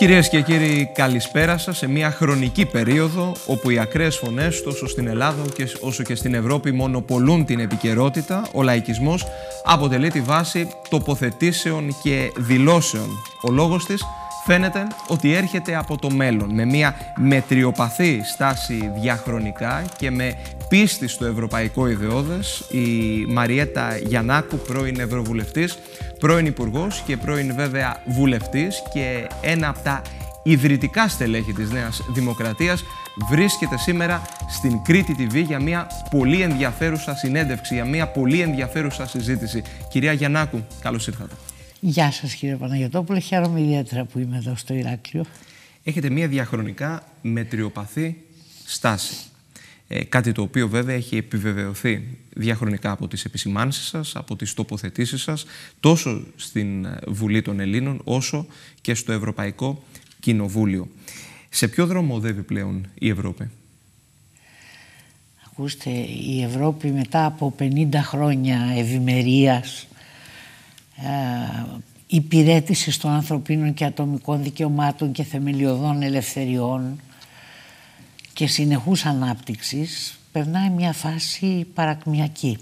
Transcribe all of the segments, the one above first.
Κυρίες και κύριοι, καλησπέρα σας σε μια χρονική περίοδο όπου οι ακραίες φωνές τόσο στην Ελλάδα όσο και στην Ευρώπη μονοπολούν την επικαιρότητα. Ο λαϊκισμός αποτελεί τη βάση τοποθετήσεων και δηλώσεων. Ο λόγος της φαίνεται ότι έρχεται από το μέλλον, με μια μετριοπαθή στάση διαχρονικά και με πίστη στο ευρωπαϊκό ιδεώδες. Η Μαριέτα Γιαννάκου, πρώην Ευρωβουλευτής, πρώην Υπουργός και πρώην βέβαια βουλευτής και ένα από τα ιδρυτικά στελέχη της Νέας Δημοκρατίας, βρίσκεται σήμερα στην Κρήτη TV για μια πολύ ενδιαφέρουσα συνέντευξη, για μια πολύ ενδιαφέρουσα συζήτηση. Κυρία Γιαννάκου, καλώς ήρθατε. Γεια σας κύριε Παναγιωτόπουλε, χαίρομαι ιδιαίτερα που είμαι εδώ στο Ηράκλειο. Έχετε μια διαχρονικά μετριοπαθή στάση. Κάτι το οποίο βέβαια έχει επιβεβαιωθεί διαχρονικά από τις επισημάνσεις σας, από τις τοποθετήσεις σας, τόσο στην Βουλή των Ελλήνων όσο και στο Ευρωπαϊκό Κοινοβούλιο. Σε ποιο δρόμο οδεύει πλέον η Ευρώπη? Ακούστε, η Ευρώπη μετά από 50 χρόνια ευημερίας, υπηρέτησης των ανθρωπίνων και ατομικών δικαιωμάτων και θεμελιωδών ελευθεριών και συνεχούς ανάπτυξης, περνάει μια φάση παρακμιακή.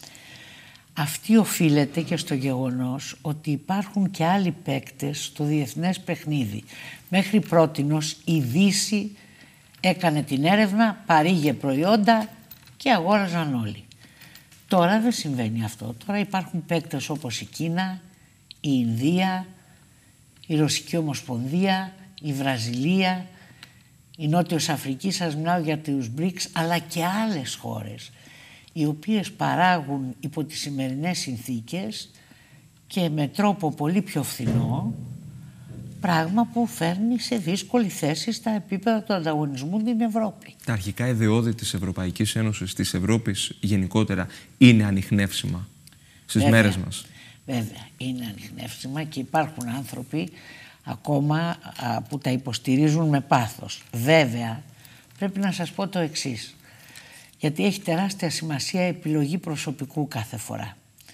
Αυτή οφείλεται και στο γεγονός ότι υπάρχουν και άλλοι παίκτες στο διεθνές παιχνίδι. Μέχρι πρότινος η Δύση έκανε την έρευνα, παρήγε προϊόντα και αγόραζαν όλοι. Τώρα δεν συμβαίνει αυτό. Τώρα υπάρχουν παίκτες όπως η Κίνα, η Ινδία, η Ρωσική Ομοσπονδία, η Βραζιλία, η Νότιος Αφρική, σας μιλάω για τους BRICS, αλλά και άλλες χώρες, οι οποίες παράγουν υπό τις σημερινές συνθήκες και με τρόπο πολύ πιο φθηνό, πράγμα που φέρνει σε δύσκολη θέση στα επίπεδα του ανταγωνισμού την Ευρώπη. Τα αρχικά ιδεώδη της Ευρωπαϊκής Ένωσης, της Ευρώπης γενικότερα, είναι ανιχνεύσιμα στις μέρες μας? Βέβαια, είναι ανιχνεύσιμα και υπάρχουν άνθρωποι ακόμα που τα υποστηρίζουν με πάθος. Βέβαια, πρέπει να σας πω το εξής, γιατί έχει τεράστια σημασία επιλογή προσωπικού κάθε φορά.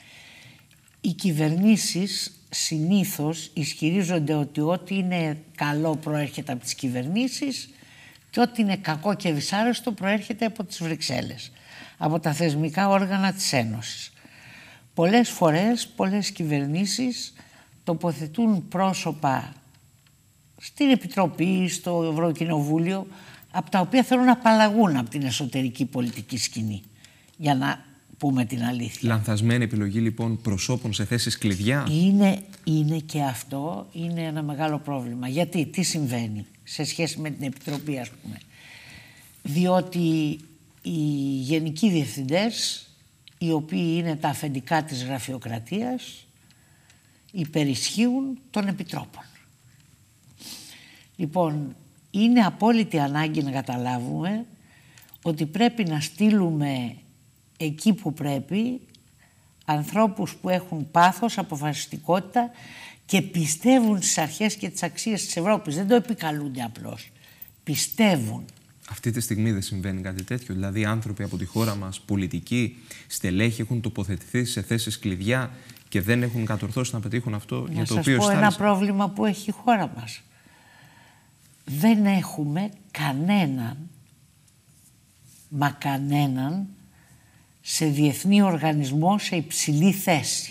Οι κυβερνήσεις συνήθως ισχυρίζονται ότι ό,τι είναι καλό προέρχεται από τις κυβερνήσεις και ό,τι είναι κακό και δυσάρεστο προέρχεται από τις Βρυξέλλες, από τα θεσμικά όργανα της Ένωσης. Πολλές φορές, πολλές κυβερνήσεις τοποθετούν πρόσωπα στην Επιτροπή, στο Ευρωκοινοβούλιο, από τα οποία θέλουν να απαλλαγούν από την εσωτερική πολιτική σκηνή, για να πούμε την αλήθεια. Λανθασμένη επιλογή λοιπόν προσώπων σε θέσεις κλειδιά. Είναι και αυτό, είναι ένα μεγάλο πρόβλημα. Γιατί, τι συμβαίνει σε σχέση με την Επιτροπή, ας πούμε? Διότι οι γενικοί διευθυντές, οι οποίοι είναι τα αφεντικά της γραφειοκρατίας, υπερισχύουν των επιτρόπων. Λοιπόν, είναι απόλυτη ανάγκη να καταλάβουμε ότι πρέπει να στείλουμε εκεί που πρέπει ανθρώπους που έχουν πάθος, αποφασιστικότητα και πιστεύουν στις αρχές και τις αξίες της Ευρώπης. Δεν το επικαλούνται απλώς. Πιστεύουν. Αυτή τη στιγμή δεν συμβαίνει κάτι τέτοιο? Δηλαδή άνθρωποι από τη χώρα μας, πολιτικοί, στελέχοι, έχουν τοποθετηθεί σε θέσεις κλειδιά και δεν έχουν κατορθώσει να πετύχουν αυτό για το οποίο Να σας πω ένα πρόβλημα που έχει η χώρα μας. Δεν έχουμε κανέναν, μα κανέναν, σε διεθνή οργανισμό σε υψηλή θέση.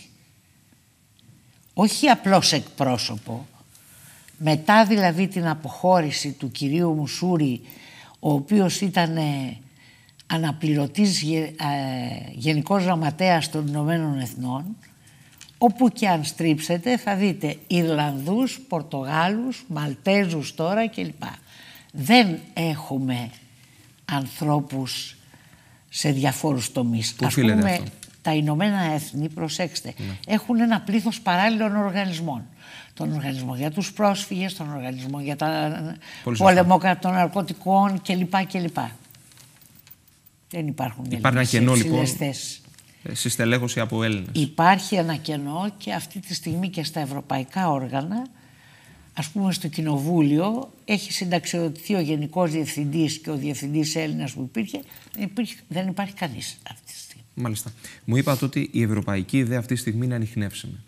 Όχι απλώς εκπρόσωπο. Μετά δηλαδή την αποχώρηση του κυρίου Μουσούρη, ο οποίος ήταν αναπληρωτής γενικός γραμματέας των Ηνωμένων Εθνών, όπου και αν στρίψετε θα δείτε Ιρλανδούς, Πορτογάλους, Μαλτέζους τώρα κλπ. Δεν έχουμε ανθρώπους σε διαφόρους τομείς. Πού οφείλεται αυτό? Τα Ηνωμένα Έθνη, προσέξτε, έχουν ένα πλήθος παράλληλων οργανισμών. Τον οργανισμό για τους πρόσφυγες, τον οργανισμό για τα πόλεμο κατά των ναρκωτικών κλπ. Δεν υπάρχουν ένα κενό λοιπόν θέσεις. Στη στελέχωση από Έλληνες. Υπάρχει ένα κενό και αυτή τη στιγμή και στα ευρωπαϊκά όργανα, ας πούμε στο Κοινοβούλιο, έχει συνταξιοδοτηθεί ο Γενικός Διευθυντής και ο Διευθυντής Έλληνας που υπήρχε, δεν υπάρχει κανείς αυτή τη στιγμή. Μάλιστα. Μου είπατε ότι η ευρωπαϊκή ιδέα αυτή τη στιγμή είναι ανιχνεύσιμη.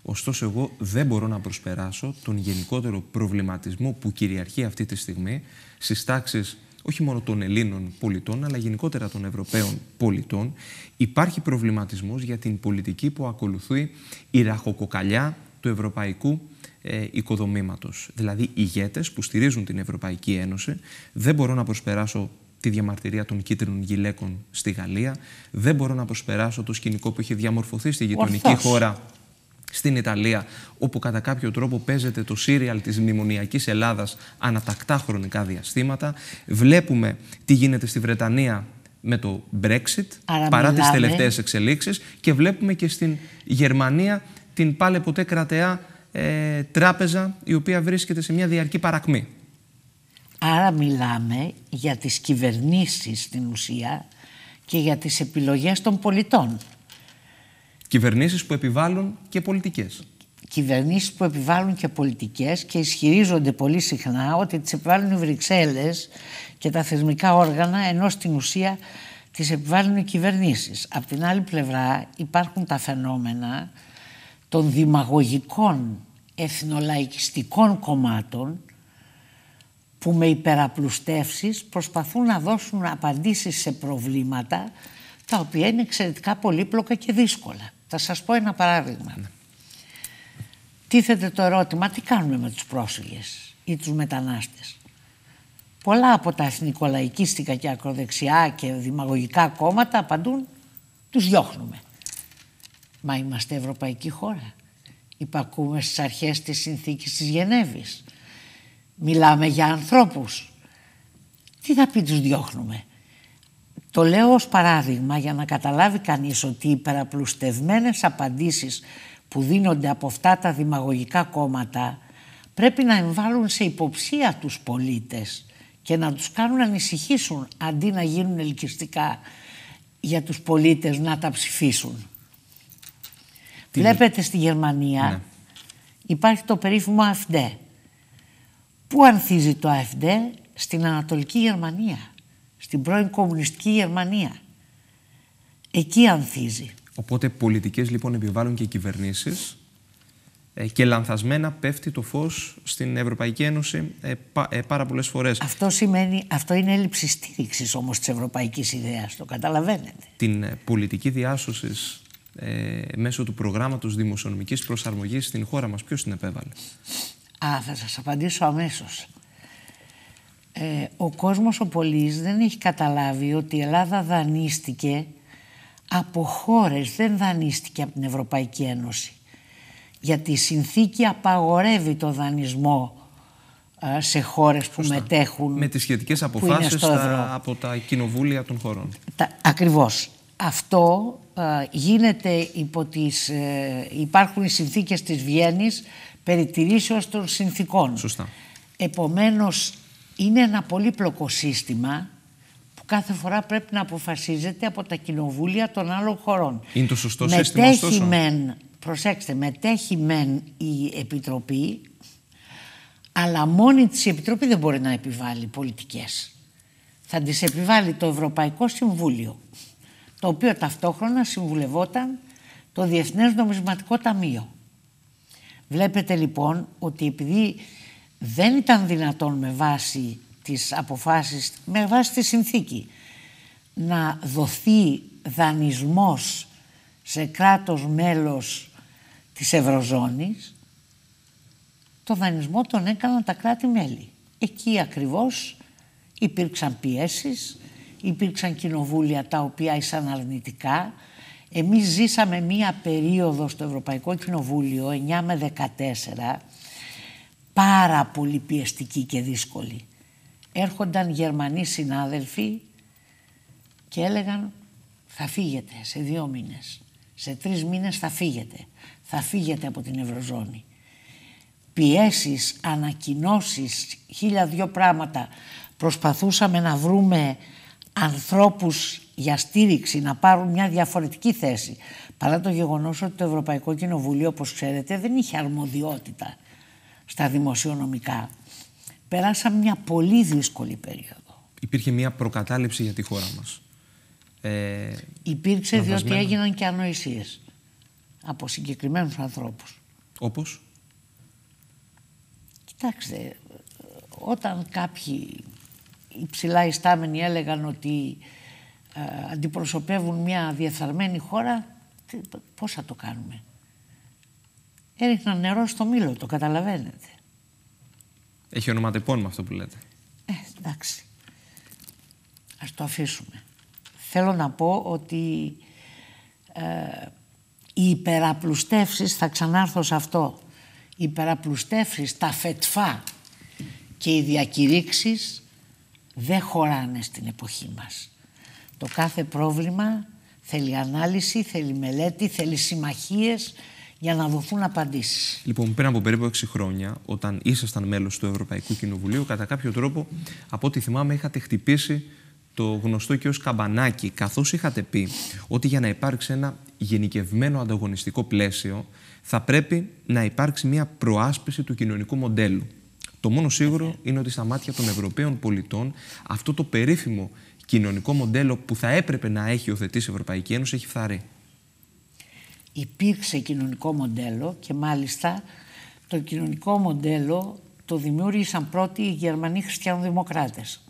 Ωστόσο, εγώ δεν μπορώ να προσπεράσω τον γενικότερο προβληματισμό που κυριαρχεί αυτή τη στιγμή στις τάξεις όχι μόνο των Ελλήνων πολιτών, αλλά γενικότερα των Ευρωπαίων πολιτών. Υπάρχει προβληματισμός για την πολιτική που ακολουθεί η ραχοκοκαλιά του ευρωπαϊκού οικοδομήματος. Δηλαδή, ηγέτες που στηρίζουν την Ευρωπαϊκή Ένωση. Δεν μπορώ να προσπεράσω τη διαμαρτυρία των κίτρινων γυλαίκων στη Γαλλία. Δεν μπορώ να προσπεράσω το σκηνικό που έχει διαμορφωθεί στη γειτονική χώρα, στην Ιταλία, όπου κατά κάποιο τρόπο παίζεται το σύριαλ της μνημονιακής Ελλάδας ανατακτά χρονικά διαστήματα. Βλέπουμε τι γίνεται στη Βρετανία με το Brexit, παρά τις τελευταίες εξελίξεις, και βλέπουμε και στην Γερμανία την πάλε ποτέ κρατεά τράπεζα, η οποία βρίσκεται σε μια διαρκή παρακμή. Άρα μιλάμε για τις κυβερνήσεις στην ουσία και για τις επιλογές των πολιτών. Κυβερνήσεις που επιβάλλουν και πολιτικές. Κυβερνήσεις που επιβάλλουν και πολιτικές και ισχυρίζονται πολύ συχνά ότι τις επιβάλλουν οι Βρυξέλλες και τα θεσμικά όργανα, ενώ στην ουσία τις επιβάλλουν οι κυβερνήσεις. Απ' την άλλη πλευρά υπάρχουν τα φαινόμενα των δημαγωγικών εθνολαϊκιστικών κομμάτων που με υπεραπλουστεύσεις προσπαθούν να δώσουν απαντήσεις σε προβλήματα τα οποία είναι εξαιρετικά πολύπλοκα και δύσκολα. Θα σας πω ένα παράδειγμα. Τίθεται το ερώτημα, τι κάνουμε με τους πρόσφυγες ή τους μετανάστες. Πολλά από τα εθνικολαϊκίστικα και ακροδεξιά και δημαγωγικά κόμματα απαντούν, τους διώχνουμε. Μα είμαστε ευρωπαϊκή χώρα. Υπακούμε στις αρχές της συνθήκης της Γενέβης. Μιλάμε για ανθρώπους. Τι θα πει τους διώχνουμε. Το λέω ως παράδειγμα για να καταλάβει κανείς ότι οι υπεραπλουστευμένες απαντήσεις που δίνονται από αυτά τα δημαγωγικά κόμματα πρέπει να εμβάλλουν σε υποψία τους πολίτες και να τους κάνουν να ανησυχήσουν αντί να γίνουν ελκυστικά για τους πολίτες να τα ψηφίσουν. Βλέπετε στη Γερμανία υπάρχει το περίφημο AfD. Πού ανθίζει το AfD? Στην Ανατολική Γερμανία, στην πρώην κομμουνιστική Γερμανία. Εκεί ανθίζει. Οπότε πολιτικές λοιπόν επιβάλλουν και κυβερνήσεις και λανθασμένα πέφτει το φως στην Ευρωπαϊκή Ένωση πάρα πολλές φορές. Αυτό είναι έλλειψη στήριξης όμως της ευρωπαϊκής ιδέας, το καταλαβαίνετε. Την πολιτική διάσωσης μέσω του προγράμματος δημοσιονομικής προσαρμογής στην χώρα μας, ποιος την επέβαλε? Θα σας απαντήσω αμέσως. Ο κόσμος ο πολύς δεν έχει καταλάβει ότι η Ελλάδα δανείστηκε από χώρες, δεν δανείστηκε από την Ευρωπαϊκή Ένωση. Γιατί η συνθήκη απαγορεύει το δανεισμό σε χώρες που μετέχουν. Με τις σχετικές αποφάσεις από τα κοινοβούλια των χωρών. Ακριβώς. Αυτό γίνεται υπάρχουν οι συνθήκες της Βιέννης περί τηρήσεως των συνθήκων. Σωστά. Επομένως είναι ένα πολύπλοκο σύστημα που κάθε φορά πρέπει να αποφασίζεται από τα κοινοβούλια των άλλων χωρών. Είναι το σωστό σύστημα ωστόσο? Μετέχει μεν η Επιτροπή, αλλά μόνη της η Επιτροπή δεν μπορεί να επιβάλλει πολιτικές. Θα τις επιβάλλει το Ευρωπαϊκό Συμβούλιο, το οποίο ταυτόχρονα συμβουλευόταν το Διεθνές Νομισματικό Ταμείο. Βλέπετε λοιπόν ότι επειδή δεν ήταν δυνατόν με βάση τις αποφάσεις, με βάση τη συνθήκη, να δοθεί δανεισμός σε κράτος μέλος της Ευρωζώνης, το δανεισμό τον έκαναν τα κράτη-μέλη. Εκεί ακριβώς υπήρξαν πιέσεις, υπήρξαν κοινοβούλια τα οποία ήσαν αρνητικά. Εμείς ζήσαμε μία περίοδο στο Ευρωπαϊκό Κοινοβούλιο 9 με 14 πάρα πολύ πιεστική και δύσκολη. Έρχονταν Γερμανοί συνάδελφοι και έλεγαν θα φύγετε σε 2 μήνες, σε 3 μήνες θα φύγετε από την Ευρωζώνη. Πιέσεις, ανακοινώσεις, 1002 πράγματα. Προσπαθούσαμε να βρούμε ανθρώπους για στήριξη, να πάρουν μια διαφορετική θέση. Παρά το γεγονός ότι το Ευρωπαϊκό Κοινοβούλιο, όπως ξέρετε, δεν είχε αρμοδιότητα στα δημοσιονομικά. Περάσαμε μια πολύ δύσκολη περίοδο. Υπήρχε μια προκατάληψη για τη χώρα μας. Υπήρξε διότι έγιναν και ανοησίες από συγκεκριμένους ανθρώπους. Όπως? Κοιτάξτε, όταν κάποιοι υψηλά ιστάμενοι έλεγαν ότι αντιπροσωπεύουν μια διεφθαρμένη χώρα, πώς θα το κάνουμε? Έριχναν νερό στο μήλο, το καταλαβαίνετε. Έχει ονοματεπώνυμα αυτό που λέτε. Εντάξει. Ας το αφήσουμε. Θέλω να πω ότι οι υπεραπλουστεύσεις, θα ξανάρθω σε αυτό, οι υπεραπλουστεύσεις, τα φετφά και οι διακηρύξεις δεν χωράνε στην εποχή μας. Το κάθε πρόβλημα θέλει ανάλυση, θέλει μελέτη, θέλει συμμαχίες για να δοθούν απαντήσεις. Λοιπόν, πριν από περίπου 6 χρόνια, όταν ήσασταν μέλος του Ευρωπαϊκού Κοινοβουλίου, κατά κάποιο τρόπο, από ό,τι θυμάμαι, είχατε χτυπήσει το γνωστό και ως καμπανάκι, καθώς είχατε πει ότι για να υπάρξει ένα γενικευμένο ανταγωνιστικό πλαίσιο, θα πρέπει να υπάρξει μια προάσπιση του κοινωνικού μοντέλου. Το μόνο σίγουρο είναι ότι στα μάτια των Ευρωπαίων πολιτών αυτό το περίφημο κοινωνικό μοντέλο που θα έπρεπε να έχει υιοθετήσει η Ευρωπαϊκή Ένωση έχει φθαρεί. Υπήρξε κοινωνικό μοντέλο και μάλιστα το κοινωνικό μοντέλο το δημιούργησαν πρώτοι οι Γερμανοί χριστιανοδημοκράτες.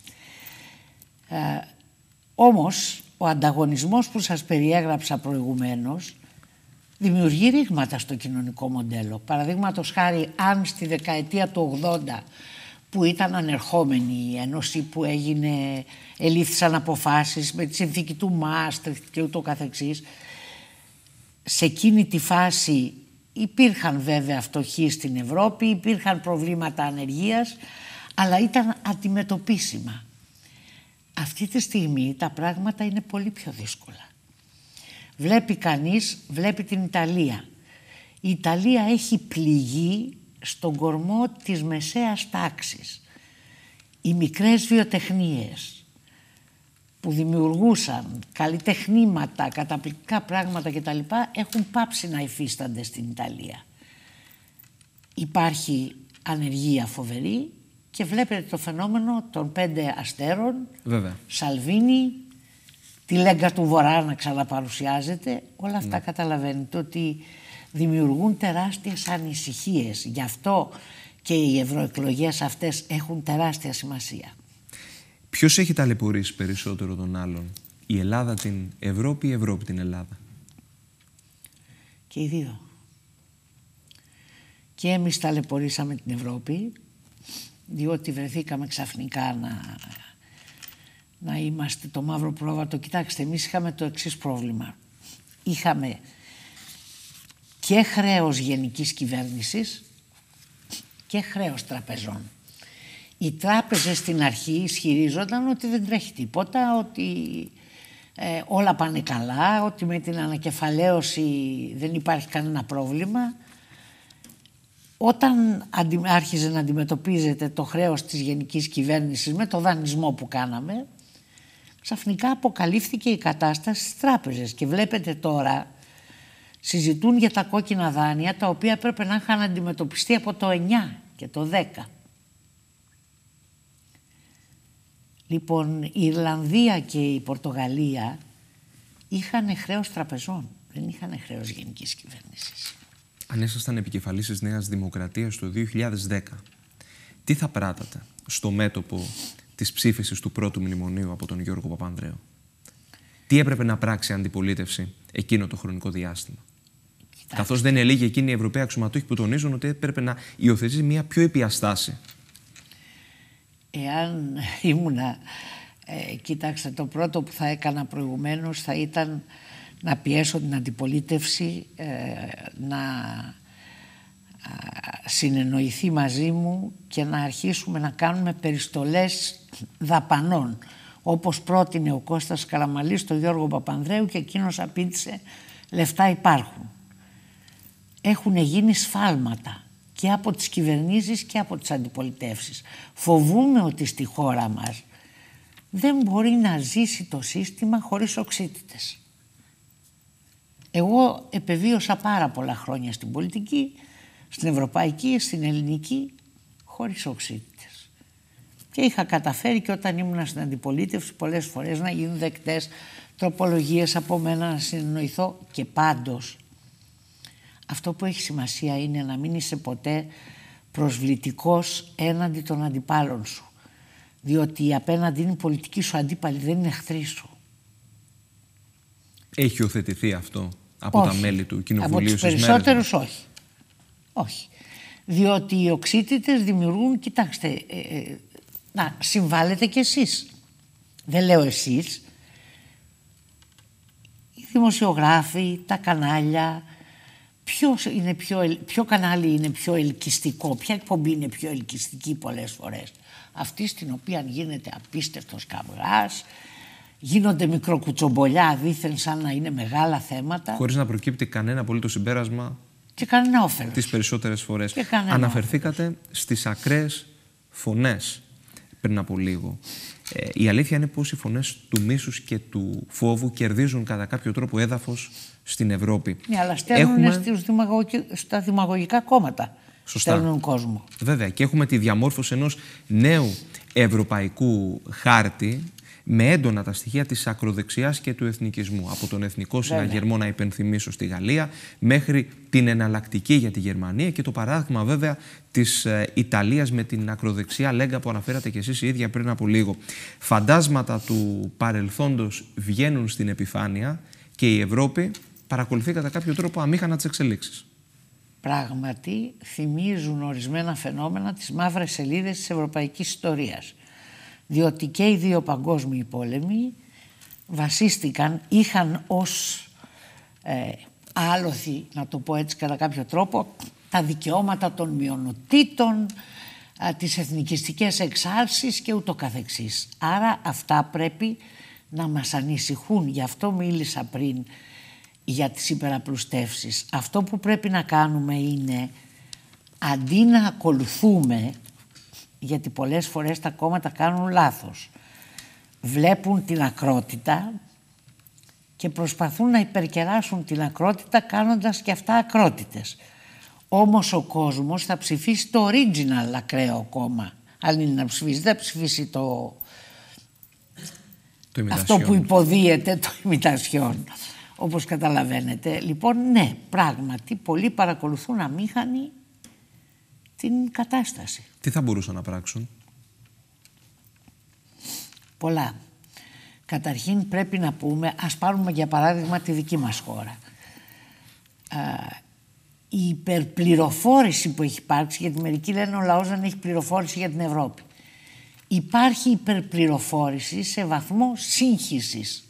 Όμως ο ανταγωνισμός που σας περιέγραψα προηγουμένως δημιουργεί ρήγματα στο κοινωνικό μοντέλο. Παραδείγματος χάρη, αν στη δεκαετία του 80 που ήταν ανερχόμενη η Ένωση, που ελήφθησαν αποφάσεις με τη συνθήκη του Μάστριχτ και ούτω καθεξής, σε εκείνη τη φάση υπήρχαν βέβαια φτωχοί στην Ευρώπη, υπήρχαν προβλήματα ανεργίας, αλλά ήταν αντιμετωπίσιμα. Αυτή τη στιγμή τα πράγματα είναι πολύ πιο δύσκολα. Βλέπει κανείς, βλέπει την Ιταλία. Η Ιταλία έχει πληγεί στον κορμό της μεσαίας τάξης. Οι μικρές βιοτεχνίες που δημιουργούσαν καλλιτεχνήματα, καταπληκτικά πράγματα κτλ. Έχουν πάψει να υφίστανται στην Ιταλία. Υπάρχει ανεργία φοβερή και βλέπετε το φαινόμενο των 5 αστέρων, βέβαια. Σαλβίνι, τη Λέγκα του Βορρά να ξαναπαρουσιάζεται. Όλα αυτά καταλαβαίνετε ότι δημιουργούν τεράστιες ανησυχίες. Γι' αυτό και οι ευρωεκλογές αυτές έχουν τεράστια σημασία. Ποιος έχει ταλαιπωρήσει περισσότερο τον άλλον, η Ελλάδα την Ευρώπη ή η Ευρώπη την Ελλάδα? Και οι δύο. Και εμείς ταλαιπωρήσαμε την Ευρώπη, διότι βρεθήκαμε ξαφνικά να είμαστε το μαύρο πρόβατο. Κοιτάξτε, εμείς είχαμε το εξής πρόβλημα. Είχαμε και χρέος γενικής κυβέρνησης και χρέος τραπεζών. Οι τράπεζες στην αρχή ισχυρίζονταν ότι δεν τρέχει τίποτα, ότι όλα πάνε καλά, ότι με την ανακεφαλαίωση δεν υπάρχει κανένα πρόβλημα. Όταν άρχιζε να αντιμετωπίζεται το χρέος της γενικής κυβέρνησης με το δανεισμό που κάναμε, ξαφνικά αποκαλύφθηκε η κατάσταση στις τράπεζες και βλέπετε τώρα συζητούν για τα κόκκινα δάνεια, τα οποία πρέπει να είχαν αντιμετωπιστεί από το 9 και το 10. Λοιπόν, η Ιρλανδία και η Πορτογαλία είχαν χρέος τραπεζών, δεν είχαν χρέος γενικής κυβέρνησης. Αν ήσασταν επικεφαλής της Νέας Δημοκρατίας το 2010, τι θα πράτατε στο μέτωπο της ψήφισης του πρώτου μνημονίου από τον Γιώργο Παπανδρέου? Τι έπρεπε να πράξει η αντιπολίτευση εκείνο το χρονικό διάστημα? Καθώς δεν είναι λίγοι εκείνοι οι Ευρωπαίοι αξιωματούχοι που τονίζουν ότι έπρεπε να υιοθετήσει μια πιο επία Εάν ήμουνα, κοιτάξτε, το πρώτο που θα έκανα προηγουμένως θα ήταν να πιέσω την αντιπολίτευση να συνεννοηθεί μαζί μου και να αρχίσουμε να κάνουμε περιστολές δαπανών, όπως πρότεινε ο Κώστας Καραμανλής στον Γιώργο Παπανδρέου και εκείνος απήντησε λεφτά υπάρχουν. Έχουν γίνει σφάλματα και από τις κυβερνήσεις και από τις αντιπολιτεύσεις. Φοβούμαι ότι στη χώρα μας δεν μπορεί να ζήσει το σύστημα χωρίς οξύτητες. Εγώ επεβίωσα πάρα πολλά χρόνια στην πολιτική, στην ευρωπαϊκή, στην ελληνική, χωρίς οξύτητες. Και είχα καταφέρει και όταν ήμουν στην αντιπολίτευση πολλές φορές να γίνουν δεκτές τροπολογίες από μένα, να συνεννοηθώ. Και πάντως Αυτό που έχει σημασία είναι να μην είσαι ποτέ προσβλητικός έναντι των αντιπάλων σου. Διότι απέναντι είναι η πολιτική σου αντίπαλη, δεν είναι εχθροί σου. Έχει υιοθετηθεί αυτό από τα μέλη του Κοινοβουλίου από τους περισσότερους όχι. Όχι. Διότι οι οξύτητες δημιουργούν, κοιτάξτε, να συμβάλλετε κι εσείς. Δεν λέω εσείς. Οι δημοσιογράφοι, τα κανάλια, ποιο κανάλι είναι πιο ελκυστικό, ποια εκπομπή είναι πιο ελκυστική πολλές φορές. Αυτή στην οποία γίνεται απίστευτος καυγάς, γίνονται μικροκουτσομπολιά δήθεν σαν να είναι μεγάλα θέματα. Χωρίς να προκύπτει κανένα απολύτως συμπέρασμα και κανένα όφελος. Τις περισσότερες φορές. Αναφερθήκατε στις ακραίες φωνές πριν από λίγο. Η αλήθεια είναι πως οι φωνές του μίσους και του φόβου κερδίζουν κατά κάποιο τρόπο έδαφος στην Ευρώπη. Ναι, αλλά στέλνουν στα δημαγωγικά κόμματα. Σωστά. Στέλνουν κόσμο. Βέβαια, και έχουμε τη διαμόρφωση ενός νέου ευρωπαϊκού χάρτη με έντονα τα στοιχεία της ακροδεξιάς και του εθνικισμού. Από τον εθνικό συναγερμό, να υπενθυμίσω, στη Γαλλία, μέχρι την εναλλακτική για τη Γερμανία και το παράδειγμα βέβαια της Ιταλίας με την ακροδεξιά λέγκα που αναφέρατε και εσείς οι ίδια πριν από λίγο. Φαντάσματα του παρελθόντος βγαίνουν στην επιφάνεια και η Ευρώπη παρακολουθεί κατά κάποιο τρόπο αμήχανα τις εξελίξεις. Πράγματι θυμίζουν ορισμένα φαινόμενα τις μαύρες σελίδες της ευρωπαϊκής ιστορίας. Διότι και οι δύο παγκόσμιοι πόλεμοι βασίστηκαν, είχαν ως άλοθη, να το πω έτσι κατά κάποιο τρόπο, τα δικαιώματα των μειονοτήτων, τις εθνικιστικές εξάρσεις και ούτω καθεξής. Άρα αυτά πρέπει να μας ανησυχούν. Γι' αυτό μίλησα πριν για τις υπεραπλουστεύσεις. Αυτό που πρέπει να κάνουμε είναι, αντί να ακολουθούμε, γιατί πολλές φορές τα κόμματα κάνουν λάθος, βλέπουν την ακρότητα και προσπαθούν να υπερκεράσουν την ακρότητα κάνοντας και αυτά ακρότητες. Όμως ο κόσμος θα ψηφίσει το original ακραίο κόμμα. Αν είναι να ψηφίσει, δεν θα ψηφίσει αυτό που υποδίεται, το ημιτασιόν, όπως καταλαβαίνετε. Λοιπόν, ναι, πράγματι, πολλοί παρακολουθούν αμήχανοι την κατάσταση. Τι θα μπορούσαν να πράξουν? Πολλά. Καταρχήν πρέπει να πούμε, ας πάρουμε για παράδειγμα τη δική μας χώρα. Η υπερπληροφόρηση που έχει υπάρξει, γιατί μερικοί λένε ο λαός δεν έχει πληροφόρηση για την Ευρώπη. Υπάρχει υπερπληροφόρηση σε βαθμό σύγχυσης.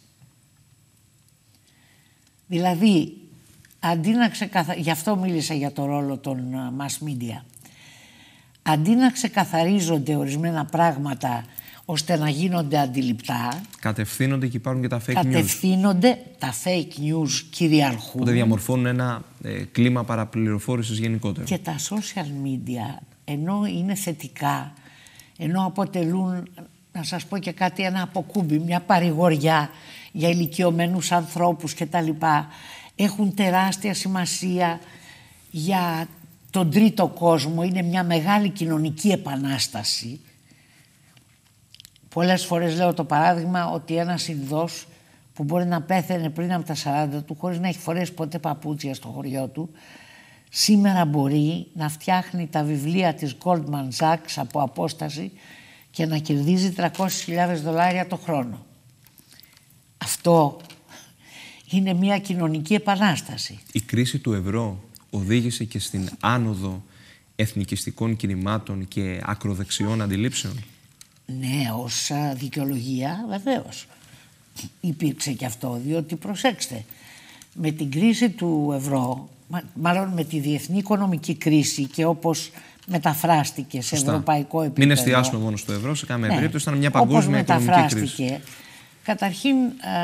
Δηλαδή, αντί να γι' αυτό μίλησα για το ρόλο των mass media. Αντί να ξεκαθαρίζονται ορισμένα πράγματα ώστε να γίνονται αντιληπτά, κατευθύνονται και υπάρχουν και τα fake news. Κατευθύνονται, τα fake news κυριαρχούν. Οπότε διαμορφώνουν ένα κλίμα παραπληροφόρησης γενικότερα. Και τα social media, ενώ είναι θετικά, ενώ αποτελούν, να σας πω και κάτι, ένα αποκούμπι, μια παρηγοριά για ηλικιωμένους ανθρώπους κτλ., έχουν τεράστια σημασία για τον τρίτο κόσμο, είναι μια μεγάλη κοινωνική επανάσταση. Πολλές φορές λέω το παράδειγμα ότι ένας Ινδός που μπορεί να πέθαινε πριν από τα 40 του χωρίς να έχει φορέσει ποτέ παπούτσια στο χωριό του, σήμερα μπορεί να φτιάχνει τα βιβλία της Goldman Sachs από απόσταση και να κερδίζει $300.000 το χρόνο. Αυτό είναι μια κοινωνική επανάσταση. Η κρίση του ευρώ οδήγησε και στην άνοδο εθνικιστικών κινημάτων και ακροδεξιών αντιλήψεων. Ναι, ως δικαιολογία βεβαίως υπήρξε και αυτό, διότι προσέξτε, με την κρίση του ευρώ, μάλλον με τη διεθνή οικονομική κρίση και όπως μεταφράστηκε σε ευρωπαϊκό επίπεδο. Μην εστιάσουμε μόνο στο ευρώ, σε καμία περίπτωση ήταν μια παγκόσμια οικονομική κρίση. Καταρχήν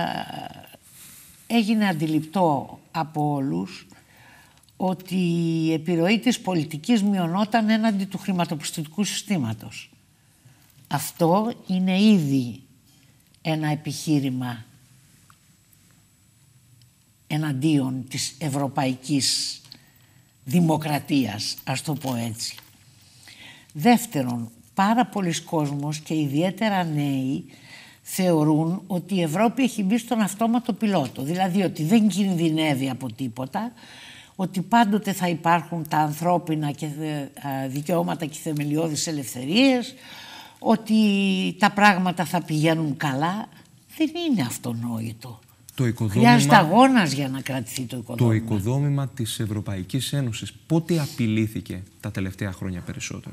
έγινε αντιληπτό από όλους ότι η επιρροή της πολιτικής μειωνόταν έναντι του χρηματοπιστωτικού συστήματος. Αυτό είναι ήδη ένα επιχείρημα εναντίον της ευρωπαϊκής δημοκρατίας, ας το πω έτσι. Δεύτερον, πάρα πολλοί κόσμος και ιδιαίτερα νέοι θεωρούν ότι η Ευρώπη έχει μπει στον αυτόματο πιλότο, δηλαδή ότι δεν κινδυνεύει από τίποτα, ότι πάντοτε θα υπάρχουν τα ανθρώπινα και δικαιώματα και θεμελιώδεις ελευθερίες, ότι τα πράγματα θα πηγαίνουν καλά. Δεν είναι αυτονόητο. Χρειάζεται αγώνας για να κρατηθεί το οικοδόμημα. Το οικοδόμημα της Ευρωπαϊκής Ένωσης πότε απειλήθηκε τα τελευταία χρόνια περισσότερο?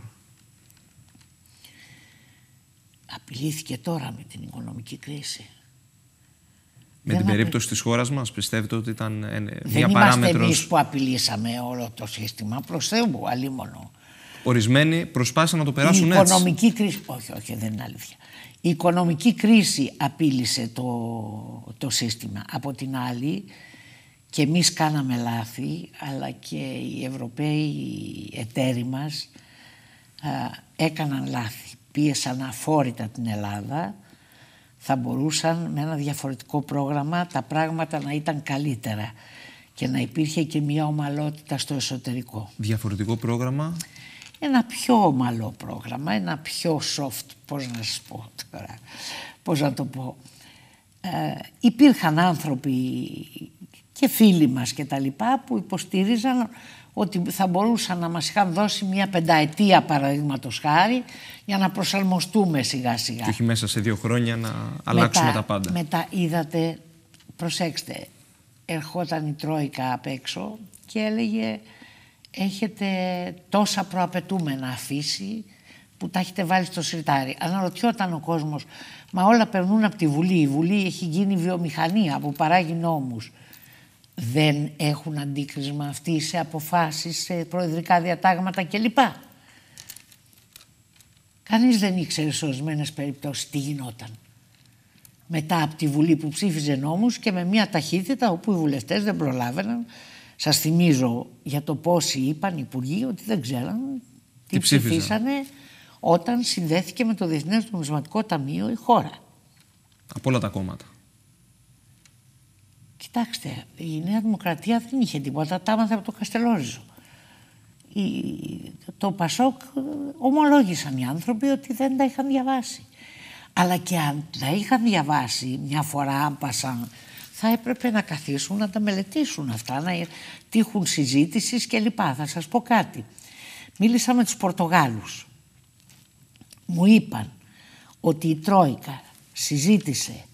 Απειλήθηκε τώρα με την οικονομική κρίση. Με την περίπτωση της χώρας μας, πιστεύετε ότι ήταν μια παράμετρος? παράμετρος? Δεν είμαστε εμείς που απειλήσαμε όλο το σύστημα, προς Θεού, αλίμονο. Ορισμένοι προσπάθησαν να το περάσουν η οικονομική κρίση, όχι, δεν είναι αλήθεια. Η οικονομική κρίση απείλησε το σύστημα. Από την άλλη, και εμείς κάναμε λάθη, αλλά και οι Ευρωπαίοι εταίροι μας έκαναν λάθη. Πίεσαν αφόρητα την Ελλάδα. Θα μπορούσαν με ένα διαφορετικό πρόγραμμα τα πράγματα να ήταν καλύτερα και να υπήρχε και μια ομαλότητα στο εσωτερικό. Διαφορετικό πρόγραμμα? Ένα πιο ομαλό πρόγραμμα, ένα πιο soft, πώς να σας πω τώρα, πώς να το πω. Υπήρχαν άνθρωποι και φίλοι μας και τα λοιπά που υποστήριζαν ότι θα μπορούσαν να μας είχαν δώσει μια 5ετία, παραδείγματος χάρη, για να προσαρμοστούμε σιγά σιγά. Και όχι μέσα σε 2 χρόνια να αλλάξουμε τα πάντα. Μετά είδατε, προσέξτε, ερχόταν η Τρόικα απ' έξω και έλεγε έχετε τόσα προαπαιτούμενα αφήσει που τα έχετε βάλει στο σιρτάρι. Αναρωτιόταν ο κόσμος, μα όλα περνούν από τη Βουλή. Η Βουλή έχει γίνει βιομηχανία που παράγει νόμους. Δεν έχουν αντίκρισμα αυτοί σε αποφάσεις, σε προεδρικά διατάγματα κλπ. Κανείς δεν ήξερε σε ορισμένες περιπτώσεις τι γινόταν. Μετά από τη Βουλή που ψήφιζε νόμους και με μια ταχύτητα όπου οι βουλευτές δεν προλάβαιναν. Σας θυμίζω για το πόσοι είπαν οι υπουργοί ότι δεν ξέραν τι ψηφίσανε όταν συνδέθηκε με το Διεθνές Νομισματικό Ταμείο η χώρα. Από όλα τα κόμματα. Κοιτάξτε, η Νέα Δημοκρατία δεν είχε τίποτα, τα έμαθε από το Καστελόριζο. Το Πασόκ ομολόγησαν οι άνθρωποι ότι δεν τα είχαν διαβάσει. Αλλά και αν τα είχαν διαβάσει μια φορά άμπασαν, θα έπρεπε να καθίσουν να τα μελετήσουν αυτά, να τύχουν συζήτησης κλπ. Θα σας πω κάτι. Μίλησα με τους Πορτογάλους. Μου είπαν ότι η Τρόικα συζήτησε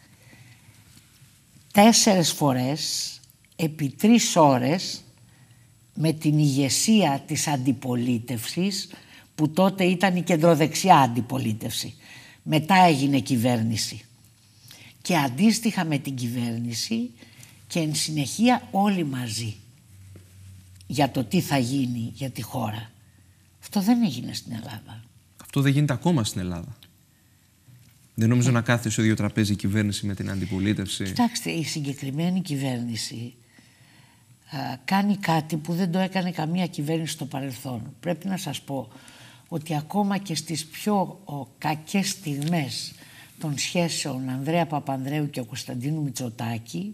4 φορές επί 3 ώρες με την ηγεσία της αντιπολίτευσης, που τότε ήταν η κεντροδεξιά αντιπολίτευση. Μετά έγινε κυβέρνηση. Και αντίστοιχα με την κυβέρνηση και εν συνεχεία όλοι μαζί για το τι θα γίνει για τη χώρα. Αυτό δεν έγινε στην Ελλάδα. Αυτό δεν γίνεται ακόμα στην Ελλάδα. Δεν νομίζω να κάθεται στο ίδιο τραπέζι η κυβέρνηση με την αντιπολίτευση. Κοιτάξτε, η συγκεκριμένη κυβέρνηση κάνει κάτι που δεν το έκανε καμία κυβέρνηση στο παρελθόν. Πρέπει να σας πω ότι ακόμα και στις πιο κακές στιγμές των σχέσεων Ανδρέα Παπανδρέου και Κωνσταντίνου Μητσοτάκη,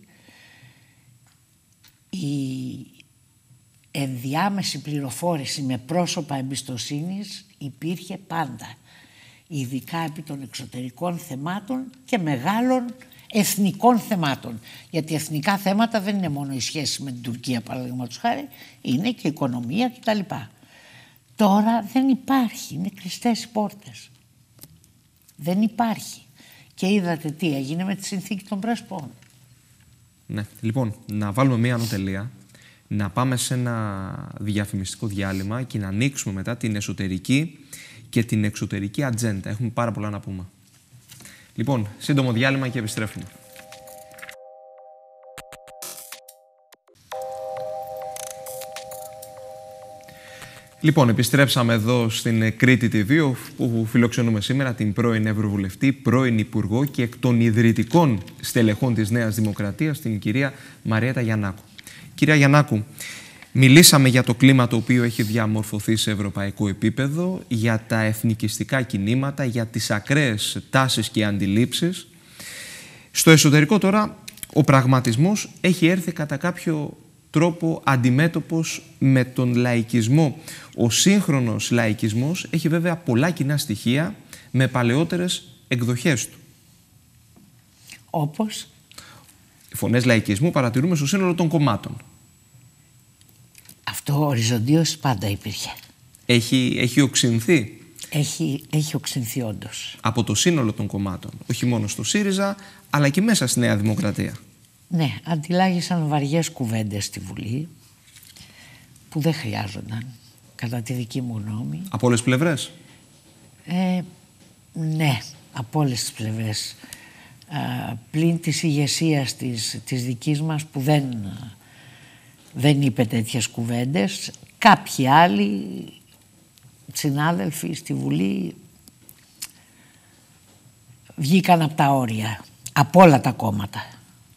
η ενδιάμεση πληροφόρηση με πρόσωπα εμπιστοσύνης υπήρχε πάντα, ειδικά επί των εξωτερικών θεμάτων και μεγάλων εθνικών θεμάτων. Γιατί εθνικά θέματα δεν είναι μόνο η σχέση με την Τουρκία, παραδείγματος χάρη, είναι και η οικονομία κτλ. Τώρα δεν υπάρχει, είναι κλειστές οι πόρτες. Δεν υπάρχει. Και είδατε τι έγινε με τη συνθήκη των Πρεσπών. Ναι, λοιπόν, να βάλουμε μία ανωτελεία, να πάμε σε ένα διαφημιστικό διάλειμμα και να ανοίξουμε μετά την εσωτερική και την εξωτερική ατζέντα. Έχουμε πάρα πολλά να πούμε. Λοιπόν, σύντομο διάλειμμα και επιστρέφουμε. Λοιπόν, επιστρέψαμε εδώ στην Κρήτη TV, που φιλοξενούμε σήμερα την πρώην Ευρωβουλευτή, πρώην Υπουργό και εκ των ιδρυτικών στελεχών της Νέας Δημοκρατίας, την κυρία Μαριέτα Γιαννάκου. Κυρία Γιαννάκου, μιλήσαμε για το κλίμα το οποίο έχει διαμορφωθεί σε ευρωπαϊκό επίπεδο, για τα εθνικιστικά κινήματα, για τις ακραίες τάσεις και αντιλήψεις. Στο εσωτερικό τώρα, ο πραγματισμός έχει έρθει κατά κάποιο τρόπο αντιμέτωπος με τον λαϊκισμό. Ο σύγχρονος λαϊκισμός έχει βέβαια πολλά κοινά στοιχεία με παλαιότερες εκδοχές του. Όπως? Φωνές λαϊκισμού παρατηρούμε στο σύνολο των κομμάτων. Αυτό οριζοντίως πάντα υπήρχε. Έχει οξυνθεί. Έχει οξυνθεί όντως. Από το σύνολο των κομμάτων. Όχι μόνο στο ΣΥΡΙΖΑ, αλλά και μέσα στη Νέα Δημοκρατία. Ναι, αντιλάγησαν βαριές κουβέντες στη Βουλή που δεν χρειάζονταν, κατά τη δική μου γνώμη. Από όλες τις πλευρές. Ναι, από όλες τις πλευρές. Πλην της ηγεσίας της δικής μας που δεν είπε τέτοιες κουβέντες. Κάποιοι άλλοι συνάδελφοι στη Βουλή βγήκαν από τα όρια, από όλα τα κόμματα.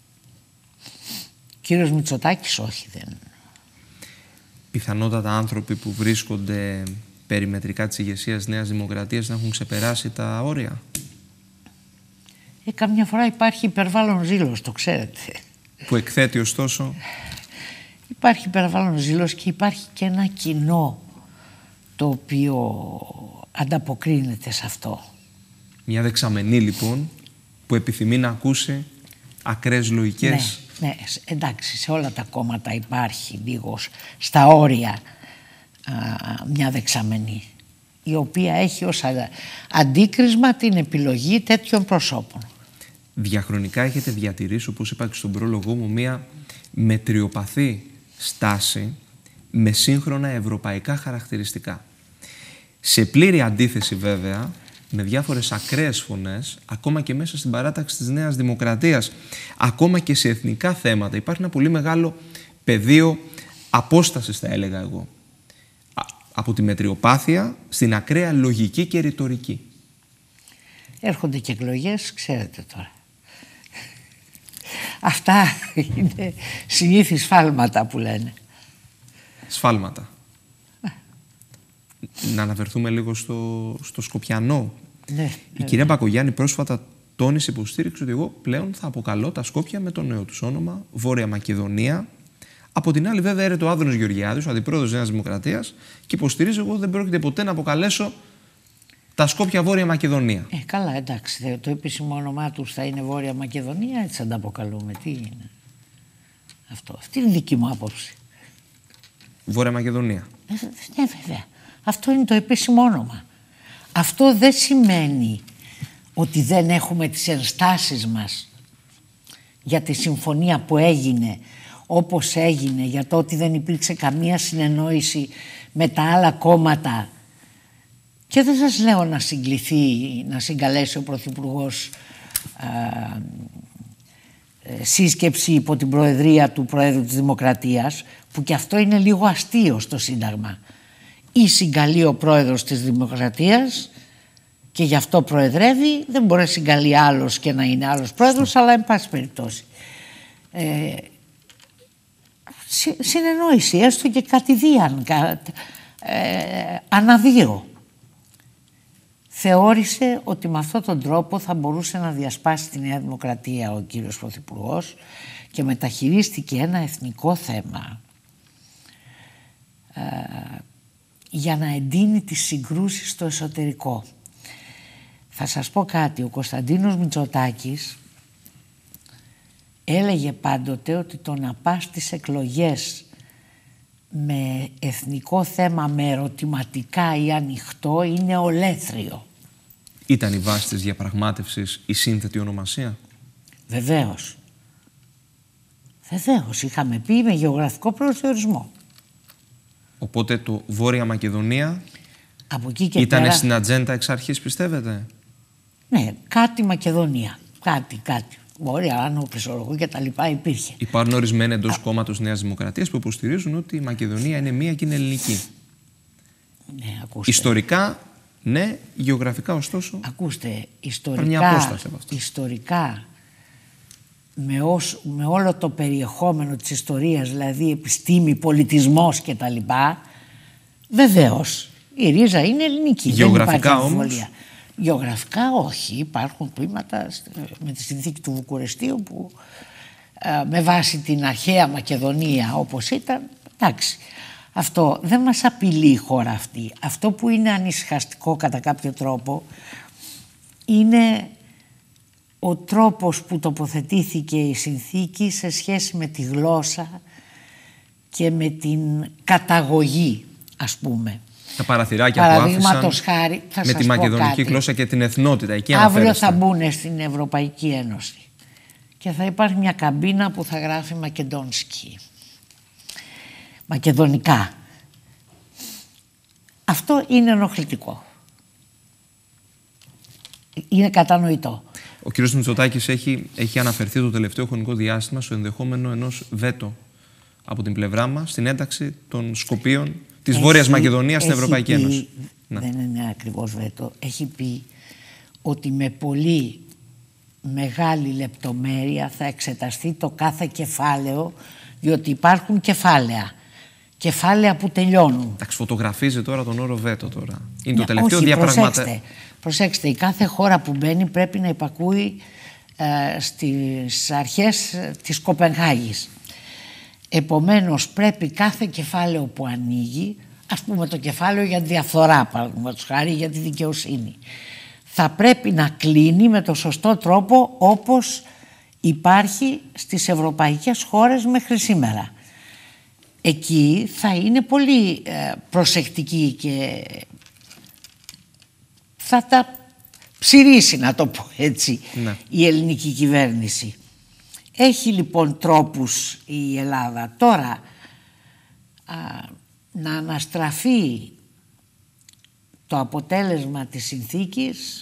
Ο κύριος Μητσοτάκης όχι, δεν. Πιθανότατα άνθρωποι που βρίσκονται περιμετρικά της ηγεσίας Νέας Δημοκρατίας να έχουν ξεπεράσει τα όρια. Καμιά φορά υπάρχει υπερβάλλον ζήλος, το ξέρετε. Που εκθέτει ωστόσο. Υπάρχει υπερβάλλον ζήλος και υπάρχει και ένα κοινό το οποίο ανταποκρίνεται σε αυτό. Μια δεξαμενή λοιπόν που επιθυμεί να ακούσει ακραίες λογικές. Ναι, εντάξει, σε όλα τα κόμματα υπάρχει λίγο στα όρια μια δεξαμενή, η οποία έχει ως αντίκρισμα την επιλογή τέτοιων προσώπων. Διαχρονικά έχετε διατηρήσει, όπως είπα και στον πρόλογό μου, μια μετριοπαθή στάση με σύγχρονα ευρωπαϊκά χαρακτηριστικά. Σε πλήρη αντίθεση βέβαια με διάφορες ακραίες φωνές, ακόμα και μέσα στην παράταξη της Νέας Δημοκρατίας, ακόμα και σε εθνικά θέματα. Υπάρχει ένα πολύ μεγάλο πεδίο απόστασης, θα έλεγα εγώ, από τη μετριοπάθεια στην ακραία λογική και ρητορική. Έρχονται και εκλογές, ξέρετε τώρα. Αυτά είναι συνήθεις σφάλματα που λένε. Σφάλματα. Να αναφερθούμε λίγο στο Σκοπιανό. Ναι, η κυρία Μπακογιάννη πρόσφατα τόνισε, υποστήριξε ότι εγώ πλέον θα αποκαλώ τα Σκόπια με το νέο τους όνομα, Βόρεια Μακεδονία. Από την άλλη, βέβαια, έρεται ο Άδωνος Γεωργιάδης, ο αντιπρόεδρος της Νέας Δημοκρατίας, και υποστηρίζει εγώ δεν πρόκειται ποτέ να αποκαλέσω τα Σκόπια Βόρεια Μακεδονία. Καλά, εντάξει. Το επίσημο όνομά τους θα είναι Βόρεια Μακεδονία, έτσι θα τα αποκαλούμε. Τι είναι αυτό? Αυτή είναι η δική μου άποψη. Βόρεια Μακεδονία. Ναι, βέβαια. Αυτό είναι το επίσημο όνομα. Αυτό δεν σημαίνει ότι δεν έχουμε τις ενστάσεις μας για τη συμφωνία που έγινε όπως έγινε, για το ότι δεν υπήρξε καμία συνεννόηση με τα άλλα κόμματα. Και δεν σας λέω να να συγκαλέσει ο Πρωθυπουργός σύσκεψη υπό την προεδρία του Προέδρου της Δημοκρατίας, που και αυτό είναι λίγο αστείο στο Σύνταγμα. Ή συγκαλεί ο Πρόεδρος της Δημοκρατίας και γι' αυτό προεδρεύει, δεν μπορεί να συγκαλεί άλλος και να είναι άλλος Πρόεδρος, αλλά εν πάση περιπτώσει. Συνεννόηση, έστω και κατηδίαν, αναδύο. Θεώρησε ότι με αυτόν τον τρόπο θα μπορούσε να διασπάσει τη Νέα Δημοκρατία ο κύριος Πρωθυπουργός και μεταχειρίστηκε ένα εθνικό θέμα για να εντείνει τις συγκρούσεις στο εσωτερικό. Θα σας πω κάτι, ο Κωνσταντίνος Μητσοτάκης έλεγε πάντοτε ότι το να πας στις εκλογές με εθνικό θέμα, με ερωτηματικά ή ανοιχτό, είναι ολέθριο. Ήταν η βάση της διαπραγμάτευσης η σύνθετη ονομασία? Βεβαίως. Βεβαίως. Είχαμε πει με γεωγραφικό προσδιορισμό. Οπότε το Βόρεια Μακεδονία από εκεί και ήταν πέρα, στην ατζέντα εξ αρχής, πιστεύετε? Ναι, κάτι Μακεδονία. Κάτι. Βόρεια, Άνω, Πεσσορογού και τα λοιπά υπήρχε. Υπάρχουν ορισμένοι εντός κόμματος Νέας Δημοκρατίας που υποστηρίζουν ότι η Μακεδονία είναι μία και είναι ελληνική. Ναι, ακούστε. Ιστορικά, ναι, γεωγραφικά ωστόσο. Ακούστε, ιστορικά με όλο το περιεχόμενο της ιστορίας, δηλαδή επιστήμη, πολιτισμός και τα λοιπά, βεβαίως η ρίζα είναι ελληνική. Γεωγραφικά όμως? Γεωγραφικά όχι. Υπάρχουν τμήματα με τη συνθήκη του Βουκουρεστίου που με βάση την αρχαία Μακεδονία όπως ήταν, εντάξει. Αυτό δεν μας απειλεί η χώρα αυτή. Αυτό που είναι ανησυχαστικό κατά κάποιο τρόπο είναι ο τρόπος που τοποθετήθηκε η συνθήκη σε σχέση με τη γλώσσα και με την καταγωγή, ας πούμε. Τα παραθυράκια που άφησαν χάρη, θα με τη μακεδονική γλώσσα και την εθνότητα. Εκεί αύριο θα μπουν στην Ευρωπαϊκή Ένωση και θα υπάρχει μια καμπίνα που θα γράφει Μακεδόνσκι. Μακεδονικά. Αυτό είναι ενοχλητικό. Είναι κατανοητό. Ο κ. Μητσοτάκης έχει αναφερθεί το τελευταίο χρονικό διάστημα στο ενδεχόμενο ενός βέτο από την πλευρά μας στην ένταξη των Σκοπίων της Βόρειας Μακεδονίας στην Ευρωπαϊκή Ένωση. Δεν είναι ακριβώς βέτο. Έχει πει ότι με πολύ μεγάλη λεπτομέρεια θα εξεταστεί το κάθε κεφάλαιο, διότι υπάρχουν κεφάλαια. Κεφάλαια που τελειώνουν. Εντάξει, φωτογραφίζει τώρα τον όρο βέτο τώρα. Είναι το τελευταίο διαπραγμάτευμα. Προσέξτε, η κάθε χώρα που μπαίνει πρέπει να υπακούει στις αρχές της Κοπενχάγης. Επομένως πρέπει κάθε κεφάλαιο που ανοίγει, ας πούμε το κεφάλαιο για τη διαφθορά, παραδείγματος χάρη, για τη δικαιοσύνη, θα πρέπει να κλείνει με το σωστό τρόπο όπως υπάρχει στις ευρωπαϊκές χώρες μέχρι σήμερα. Εκεί θα είναι πολύ προσεκτική και θα τα ψηρίσει, να το πω έτσι, η ελληνική κυβέρνηση. Έχει λοιπόν τρόπους η Ελλάδα τώρα να αναστραφεί το αποτέλεσμα της συνθήκης.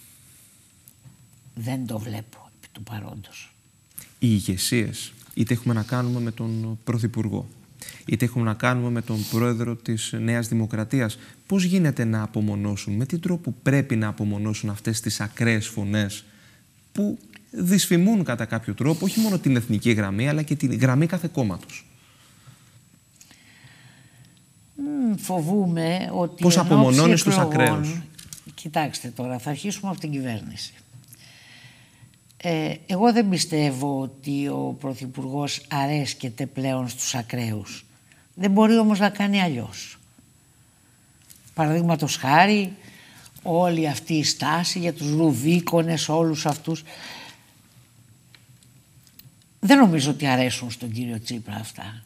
Δεν το βλέπω επί του παρόντος. Οι ηγεσίες, είτε έχουμε να κάνουμε με τον Πρωθυπουργό, είτε έχουμε να κάνουμε με τον Πρόεδρο της Νέας Δημοκρατίας, πώς γίνεται να απομονώσουν, με τι τρόπο πρέπει να απομονώσουν αυτές τις ακραίες φωνές που δυσφημούν κατά κάποιο τρόπο όχι μόνο την εθνική γραμμή, αλλά και τη γραμμή κάθε κόμματος? Φοβούμαι ότι πώς απομονώνεις τους ακραίους? Κοιτάξτε τώρα, θα αρχίσουμε από την κυβέρνηση. Εγώ δεν πιστεύω ότι ο Πρωθυπουργός αρέσκεται πλέον στους ακραίους. Δεν μπορεί όμως να κάνει αλλιώς. Παραδείγματος χάρη, όλη αυτή η στάση για τους Ρουβίκονες, όλους αυτούς, δεν νομίζω ότι αρέσουν στον κύριο Τσίπρα αυτά.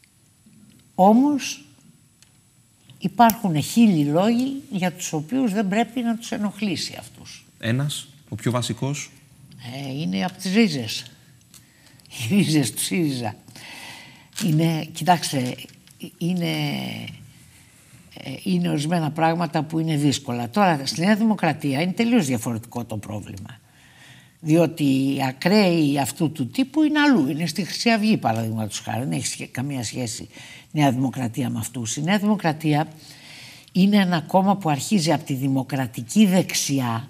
Όμως υπάρχουν χίλιοι λόγοι για τους οποίους δεν πρέπει να τους ενοχλήσει αυτούς. Ένας, ο πιο βασικός. Είναι από τις ρίζες. Οι ρίζες του ΣΥΡΙΖΑ. Κοιτάξτε, είναι ορισμένα πράγματα που είναι δύσκολα. Τώρα στη Νέα Δημοκρατία είναι τελείως διαφορετικό το πρόβλημα. Διότι οι ακραίοι αυτού του τύπου είναι αλλού. Είναι στη Χρυσή Αυγή, παραδείγματος χάρη. Δεν έχει καμία σχέση η Νέα Δημοκρατία με αυτούς. Η Νέα Δημοκρατία είναι ένα κόμμα που αρχίζει από τη δημοκρατική δεξιά.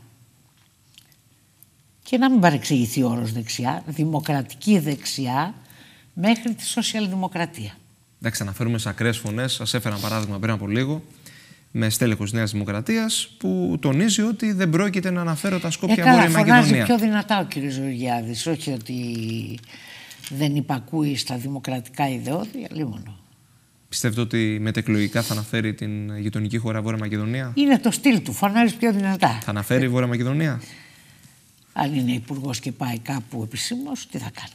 Και να μην παρεξηγηθεί ο όρος δεξιά, δημοκρατική δεξιά μέχρι τη σοσιαλδημοκρατία. Εντάξει, αναφέρουμε σε ακραίες φωνές. Σας έφερα ένα παράδειγμα πριν από λίγο με στέλεχος Νέας Δημοκρατίας που τονίζει ότι δεν πρόκειται να αναφέρω τα Σκόπια Βόρεια Μακεδονία. Φωνάζει πιο δυνατά ο κ. Γεωργιάδης, όχι ότι δεν υπακούει στα δημοκρατικά ιδεώδη, αλλήμωνο. Πιστεύετε ότι μετεκλογικά θα αναφέρει την γειτονική χώρα Βόρεια Μακεδονία? Είναι το στυλ του, φωνάζει πιο δυνατά. Θα αναφέρει Βόρεια Μακεδονία? Αν είναι υπουργός και πάει κάπου επισήμως, τι θα κάνει?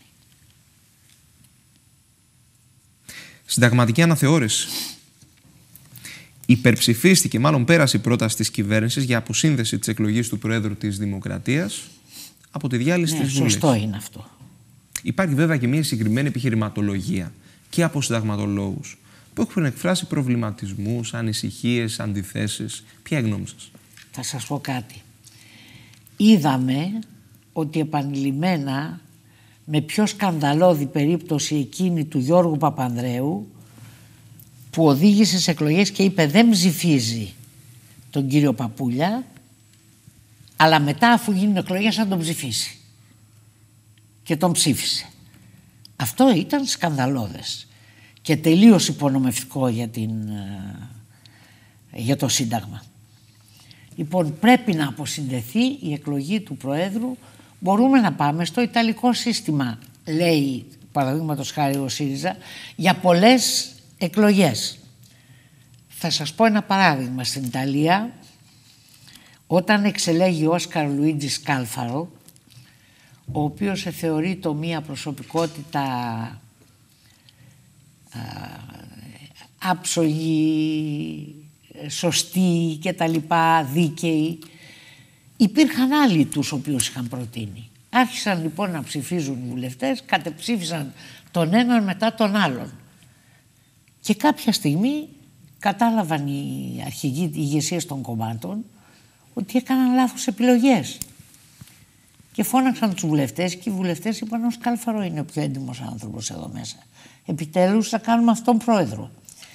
Συνταγματική αναθεώρηση. Υπερψηφίστηκε, μάλλον πέρασε η πρόταση της κυβέρνησης για αποσύνδεση της εκλογής του Προέδρου της Δημοκρατίας από τη διάλυση της Βουλής. Σωστό είναι αυτό. Υπάρχει βέβαια και μια συγκεκριμένη επιχειρηματολογία και από συνταγματολόγους που έχουν εκφράσει προβληματισμούς, ανησυχίες, αντιθέσεις. Ποια είναι η γνώμη σας? Θα σας πω κάτι. Είδαμε ότι επανειλημμένα, με πιο σκανδαλώδη περίπτωση εκείνη του Γιώργου Παπανδρέου, που οδήγησε σε εκλογές και είπε δεν ψηφίζει τον κύριο Παπούλια, αλλά μετά αφού γίνουν εκλογές θα τον ψηφίσει. Και τον ψήφισε. Αυτό ήταν σκανδαλώδες και τελείως υπονομευτικό για το Σύνταγμα. Λοιπόν, πρέπει να αποσυνδεθεί η εκλογή του Προέδρου. Μπορούμε να πάμε στο Ιταλικό σύστημα, λέει παραδείγματος χάρη ο ΣΥΡΙΖΑ, για πολλές εκλογές. Θα σας πω ένα παράδειγμα. Στην Ιταλία, όταν εξελέγει ο Όσκαρ Λουίτζι Σκάλφαρο, ο οποίος θεωρείται μία προσωπικότητα άψογοι, σωστοί και τα λοιπά, δίκαιοι. Υπήρχαν άλλοι τους οποίους είχαν προτείνει. Άρχισαν λοιπόν να ψηφίζουν οι βουλευτές, κατεψήφισαν τον έναν μετά τον άλλον. Και κάποια στιγμή κατάλαβαν οι αρχηγοί, οι ηγεσίες των κομμάτων ότι έκαναν λάθος επιλογές. Και φώναξαν τους βουλευτές και οι βουλευτές είπαν: ο Σκάλφαρο είναι ο πιο έντιμος άνθρωπος εδώ μέσα. Επιτέλους θα κάνουμε αυτόν πρόεδρο.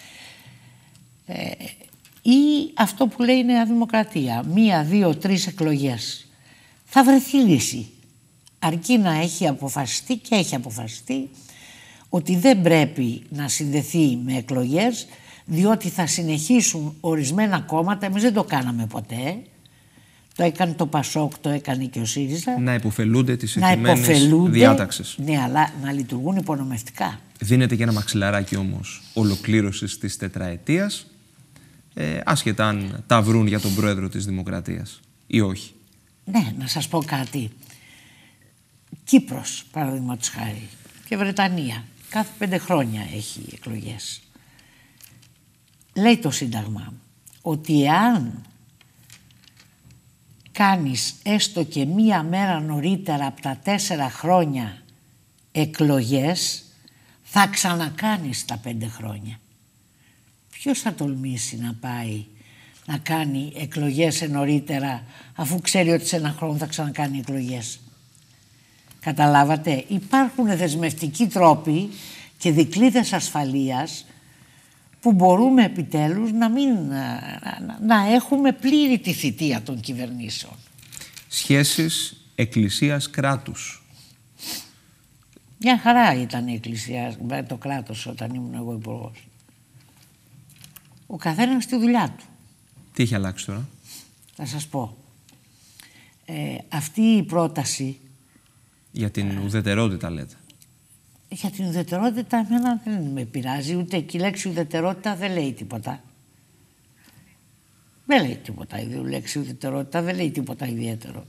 Ή αυτό που λέει η Νέα Δημοκρατία, 1, 2, 3 εκλογές. Θα βρεθεί λύση. Αρκεί να έχει αποφασιστεί, και έχει αποφασιστεί, ότι δεν πρέπει να συνδεθεί με εκλογές, διότι θα συνεχίσουν ορισμένα κόμματα, εμείς δεν το κάναμε ποτέ, το έκανε το Πασόκ, το έκανε και ο ΣΥΡΙΖΑ, να υποφελούνται τις εκκριμένες διάταξεις. Ναι, αλλά να λειτουργούν υπονομευτικά. Δίνεται και ένα μαξιλαράκι όμως ολοκλήρωσης της τετραετίας, άσχετα αν τα βρουν για τον πρόεδρο της Δημοκρατίας ή όχι. Ναι, να σας πω κάτι. Κύπρος, παραδείγματος χάρη, και Βρετανία, κάθε 5 χρόνια έχει εκλογές. Λέει το Σύνταγμα ότι εάν κάνεις έστω και 1 μέρα νωρίτερα από τα 4 χρόνια εκλογές, θα ξανακάνεις τα 5 χρόνια. Ποιος θα τολμήσει να πάει να κάνει εκλογές νωρίτερα, αφού ξέρει ότι σε 1 χρόνο θα ξανακάνει εκλογές? Καταλάβατε, υπάρχουν δεσμευτικοί τρόποι και δικλείδες ασφαλείας που μπορούμε επιτέλους να έχουμε πλήρη τη θητεία των κυβερνήσεων. Σχέσεις εκκλησίας-κράτους. Μια χαρά ήταν η εκκλησία, το κράτος, όταν ήμουν εγώ υπουργός. Ο καθένας στη δουλειά του. Τι έχει αλλάξει τώρα? Θα σας πω. Αυτή η πρόταση... Για την ουδετερότητα λέτε. Για την ουδετερότητα εμένα δεν με πειράζει, ούτε και η λέξη ουδετερότητα δεν λέει τίποτα. Δεν λέει τίποτα η λέξη ουδετερότητα, δεν λέει τίποτα ιδιαίτερο.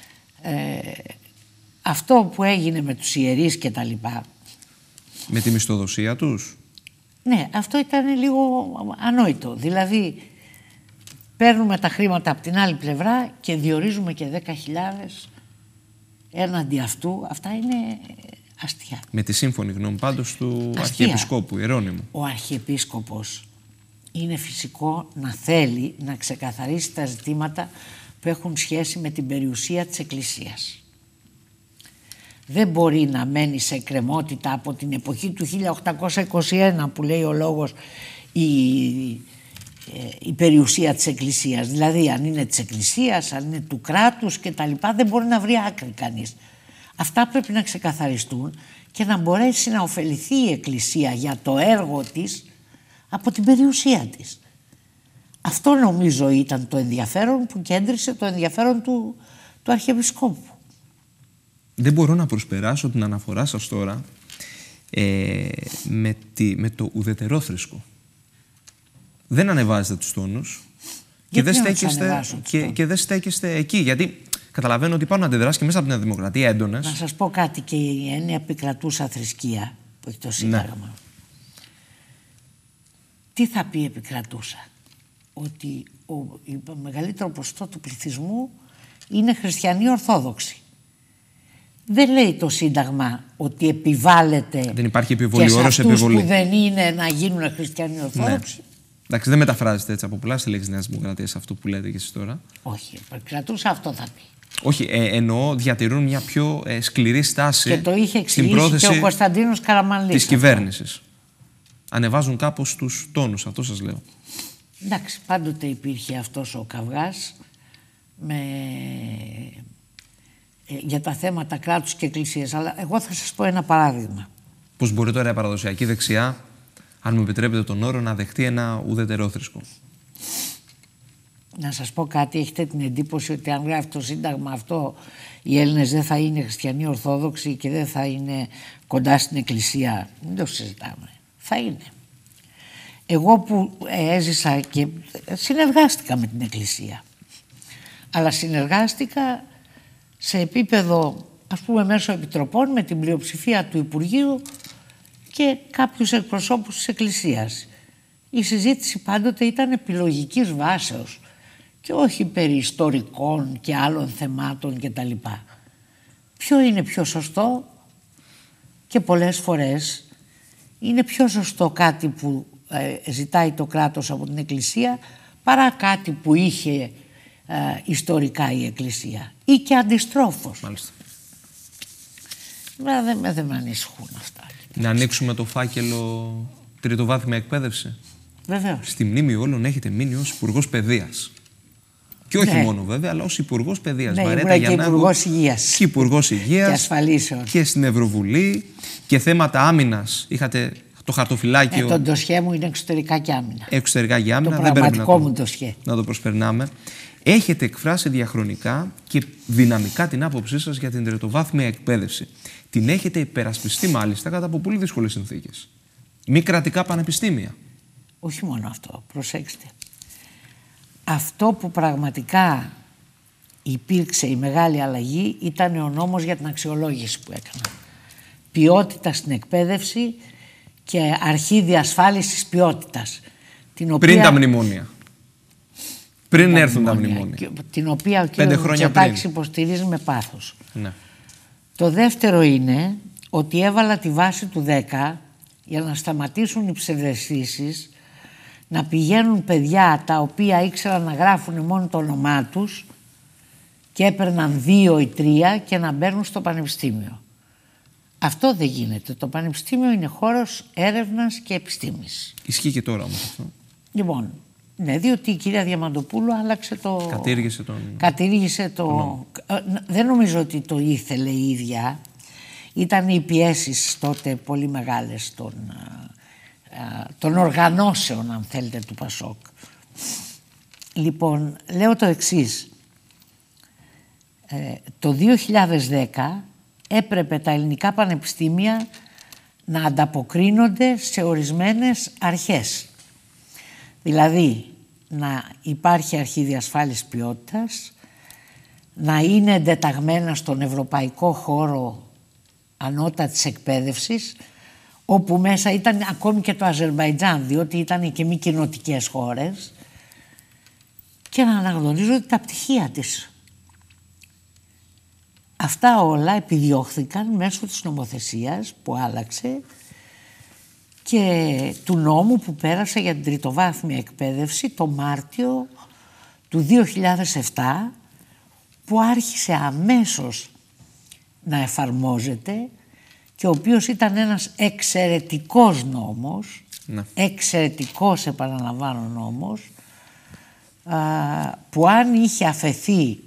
Αυτό που έγινε με τους ιερείς και τα λοιπά... Με τη μισθοδοσία τους? Ναι, αυτό ήταν λίγο ανόητο. Δηλαδή, παίρνουμε τα χρήματα από την άλλη πλευρά και διορίζουμε και 10.000 έναντι αυτού. Αυτά είναι αστεία. Με τη σύμφωνη γνώμη πάντως του Αρχιεπισκόπου Ιερώνυμου. Ο Αρχιεπίσκοπος είναι φυσικό να θέλει να ξεκαθαρίσει τα ζητήματα που έχουν σχέση με την περιουσία της Εκκλησίας. Δεν μπορεί να μένει σε εκκρεμότητα από την εποχή του 1821 που λέει ο λόγος η περιουσία της Εκκλησίας. Δηλαδή αν είναι της Εκκλησίας, αν είναι του κράτους και τα λοιπά, δεν μπορεί να βρει άκρη κανείς. Αυτά πρέπει να ξεκαθαριστούν και να μπορέσει να ωφεληθεί η Εκκλησία για το έργο της από την περιουσία της. Αυτό νομίζω ήταν το ενδιαφέρον που κέντρισε το ενδιαφέρον του Αρχιεπισκόπου. Δεν μπορώ να προσπεράσω την αναφορά σας τώρα με το ουδετερόθρησκο. Δεν ανεβάζετε τους τόνους και δεν στέκεστε εκεί. Γιατί καταλαβαίνω ότι υπάρχουν αντιδράσεις και μέσα από την Δημοκρατία έντονες. Να σας πω κάτι, και η έννοια επικρατούσα θρησκεία που έχει το Σύνταγμα. Ναι. Τι θα πει επικρατούσα? Ότι το μεγαλύτερο ποσοστό του πληθυσμού είναι χριστιανοί Ορθόδοξοι. Δεν λέει το Σύνταγμα ότι επιβάλλεται. Δεν υπάρχει επιβολή, όρος επιβολή. Που δεν είναι να γίνουν χριστιανοί Ορθόδοξοι. Ναι. Εντάξει, δεν μεταφράζεται έτσι από πολλά στη λέξη Νέας Δημοκρατίας αυτό που λέτε και εσείς τώρα. Όχι, κρατούσα αυτό θα πει. Όχι, εννοώ διατηρούν μια πιο σκληρή στάση. Και το είχε εξηγήσει και ο Κωνσταντίνος Καραμανλής. Της κυβέρνησης. Ανεβάζουν κάπως τους τόνους, αυτό σας λέω. Εντάξει, πάντοτε υπήρχε αυτός ο καυγάς για τα θέματα κράτους και εκκλησίας. Αλλά εγώ θα σας πω ένα παράδειγμα. Πώς μπορεί τώρα η παραδοσιακή δεξιά, αν μου επιτρέπετε τον όρο, να δεχτεί ένα ουδετερόθρησκο? Να σας πω κάτι, έχετε την εντύπωση ότι αν γράφει το Σύνταγμα αυτό, οι Έλληνες δεν θα είναι χριστιανοί Ορθόδοξοι και δεν θα είναι κοντά στην Εκκλησία? Δεν το συζητάμε. Θα είναι. Εγώ που έζησα και συνεργάστηκα με την Εκκλησία, αλλά συνεργάστηκα σε επίπεδο, ας πούμε, μέσω επιτροπών με την πλειοψηφία του Υπουργείου και κάποιους εκπροσώπους της Εκκλησίας. Η συζήτηση πάντοτε ήταν επιλογικής βάσεως και όχι περί ιστορικών και άλλων θεμάτων κτλ. Ποιο είναι πιο σωστό? Και πολλές φορές είναι πιο σωστό κάτι που ζητάει το κράτος από την Εκκλησία παρά κάτι που είχε ιστορικά η Εκκλησία, ή και αντιστρόφως. Μάλιστα. Δεν με ανησυχούν αυτά. Να ανοίξουμε το φάκελο τριτοβάθμια εκπαίδευση. Βεβαίως. Στη μνήμη όλων έχετε μείνει ως Υπουργός Παιδείας. Και όχι μόνο βέβαια, αλλά ως Υπουργός Παιδείας. Ναι, ήμουν και Υπουργός Υγείας. Και Υπουργός Υγείας. Και Ασφαλίσεων. Και στην Ευρωβουλή. Και θέματα άμυνας. Είχατε το χαρτοφυλάκιο. Το ντοσιέ μου είναι εξωτερικά και άμυνα. Εξωτερικά και άμυνα. Το δεν πρέπει πραγματικό μου ντοσιέ. να το προσπερνάμε. Έχετε εκφράσει διαχρονικά και δυναμικά την άποψή σας για την τριτοβάθμια εκπαίδευση. Την έχετε υπερασπιστεί μάλιστα κατά από πολύ δύσκολες συνθήκες. Μη κρατικά πανεπιστήμια. Όχι μόνο αυτό, προσέξτε. Αυτό που πραγματικά υπήρξε η μεγάλη αλλαγή ήταν ο νόμος για την αξιολόγηση που έκανα. Ποιότητα στην εκπαίδευση και αρχή διασφάλισης ποιότητας. Πριν τα μνημόνια. Πριν έρθουν τα μνημόνια. Την οποία ο κ. Μητσοτάκης υποστηρίζει με πάθος. Ναι. Το δεύτερο είναι ότι έβαλα τη βάση του 10 για να σταματήσουν οι ψευδαισθήσεις, να πηγαίνουν παιδιά τα οποία ήξεραν να γράφουν μόνο το όνομά τους και έπαιρναν 2 ή 3 και να μπαίνουν στο πανεπιστήμιο. Αυτό δεν γίνεται. Το πανεπιστήμιο είναι χώρος έρευνας και επιστήμης. Ισχύει και τώρα όμως αυτό. Λοιπόν, ναι, διότι η κυρία Διαμαντοπούλου άλλαξε το... Κατήργησε τον... Δεν νομίζω ότι το ήθελε η ίδια. Ήταν οι πιέσεις τότε πολύ μεγάλες των οργανώσεων, αν θέλετε, του Πασόκ. Λοιπόν, λέω το εξής. Το 2010 έπρεπε τα ελληνικά πανεπιστήμια να ανταποκρίνονται σε ορισμένες αρχές. Δηλαδή, να υπάρχει αρχή διασφάλισης ποιότητας, να είναι εντεταγμένα στον ευρωπαϊκό χώρο ανώτατης εκπαίδευσης, όπου μέσα ήταν ακόμη και το Αζερμπαϊτζάν, διότι ήταν και μη κοινοτικές χώρες, και να αναγνωρίζονται τα πτυχία της. Αυτά όλα επιδιώχθηκαν μέσω της νομοθεσίας που άλλαξε και του νόμου που πέρασε για την τριτοβάθμια εκπαίδευση το Μάρτιο του 2007, που άρχισε αμέσως να εφαρμόζεται και ο οποίος ήταν ένας εξαιρετικός νόμος, εξαιρετικός, επαναλαμβάνω, νόμος, που αν είχε αφεθεί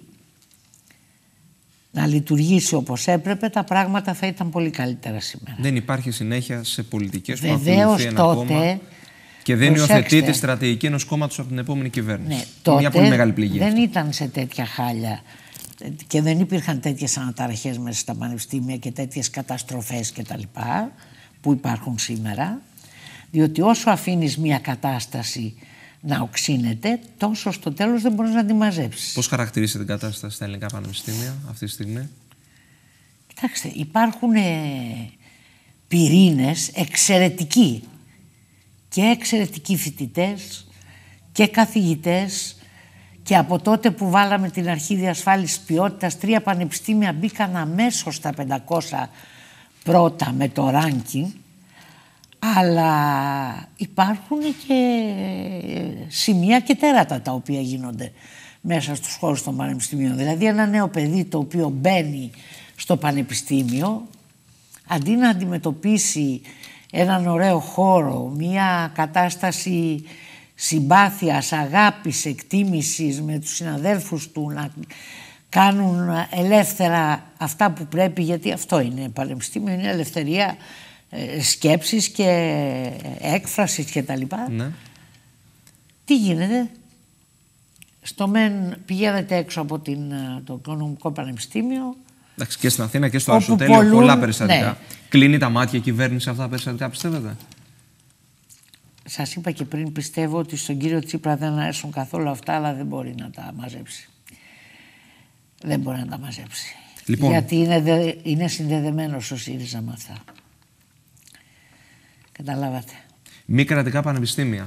να λειτουργήσει όπως έπρεπε, τα πράγματα θα ήταν πολύ καλύτερα σήμερα. Δεν υπάρχει συνέχεια σε πολιτικές που ακολουθεί ένα κόμμα και δεν υιοθετεί στρατηγική ενός κόμματος από την επόμενη κυβέρνηση. Ναι, τότε μια πολύ μεγάλη πληγή. Δεν ήταν σε τέτοια χάλια και δεν υπήρχαν τέτοιες αναταραχές μέσα στα πανεπιστήμια και τέτοιες καταστροφές και τα λοιπά που υπάρχουν σήμερα, διότι όσο αφήνεις μια κατάσταση να οξύνεται, τόσο στο τέλος δεν μπορείς να τη μαζέψεις. Πώς χαρακτηρίζετε την κατάσταση στα ελληνικά πανεπιστήμια αυτή τη στιγμή? Κοιτάξτε, υπάρχουν πυρήνες εξαιρετικοί και εξαιρετικοί φοιτητές και καθηγητές, και από τότε που βάλαμε την αρχή διασφάλισης ποιότητας 3 πανεπιστήμια μπήκαν αμέσως στα 500 πρώτα με το ranking. Αλλά υπάρχουν και σημεία και τέρατα τα οποία γίνονται μέσα στους χώρους των πανεπιστημίων. Δηλαδή ένα νέο παιδί το οποίο μπαίνει στο πανεπιστήμιο, αντί να αντιμετωπίσει έναν ωραίο χώρο, μια κατάσταση συμπάθειας, αγάπης, εκτίμησης με τους συναδέλφους του, να κάνουν ελεύθερα αυτά που πρέπει, γιατί αυτό είναι πανεπιστήμιο, είναι ελευθερία σκέψης και έκφρασης και τα λοιπά. Ναι. Τι γίνεται? Στο ΜΕΝ πηγαίνετε έξω από το Οικονομικό Πανεπιστήμιο. Εντάξει, και στην Αθήνα και στο Αριστοτέλειο πολλά περιστατικά. Ναι. Κλείνει τα μάτια η κυβέρνηση σε αυτά τα περιστατικά, πιστεύετε? Σας είπα και πριν, πιστεύω ότι στον κύριο Τσίπρα δεν αρέσουν καθόλου αυτά, αλλά δεν μπορεί να τα μαζέψει. Δεν μπορεί να τα μαζέψει. Λοιπόν. Γιατί είναι συνδεδεμένος ο ΣΥΡΙΖΑ με αυτά. Καταλάβατε. Μη κρατικά πανεπιστήμια.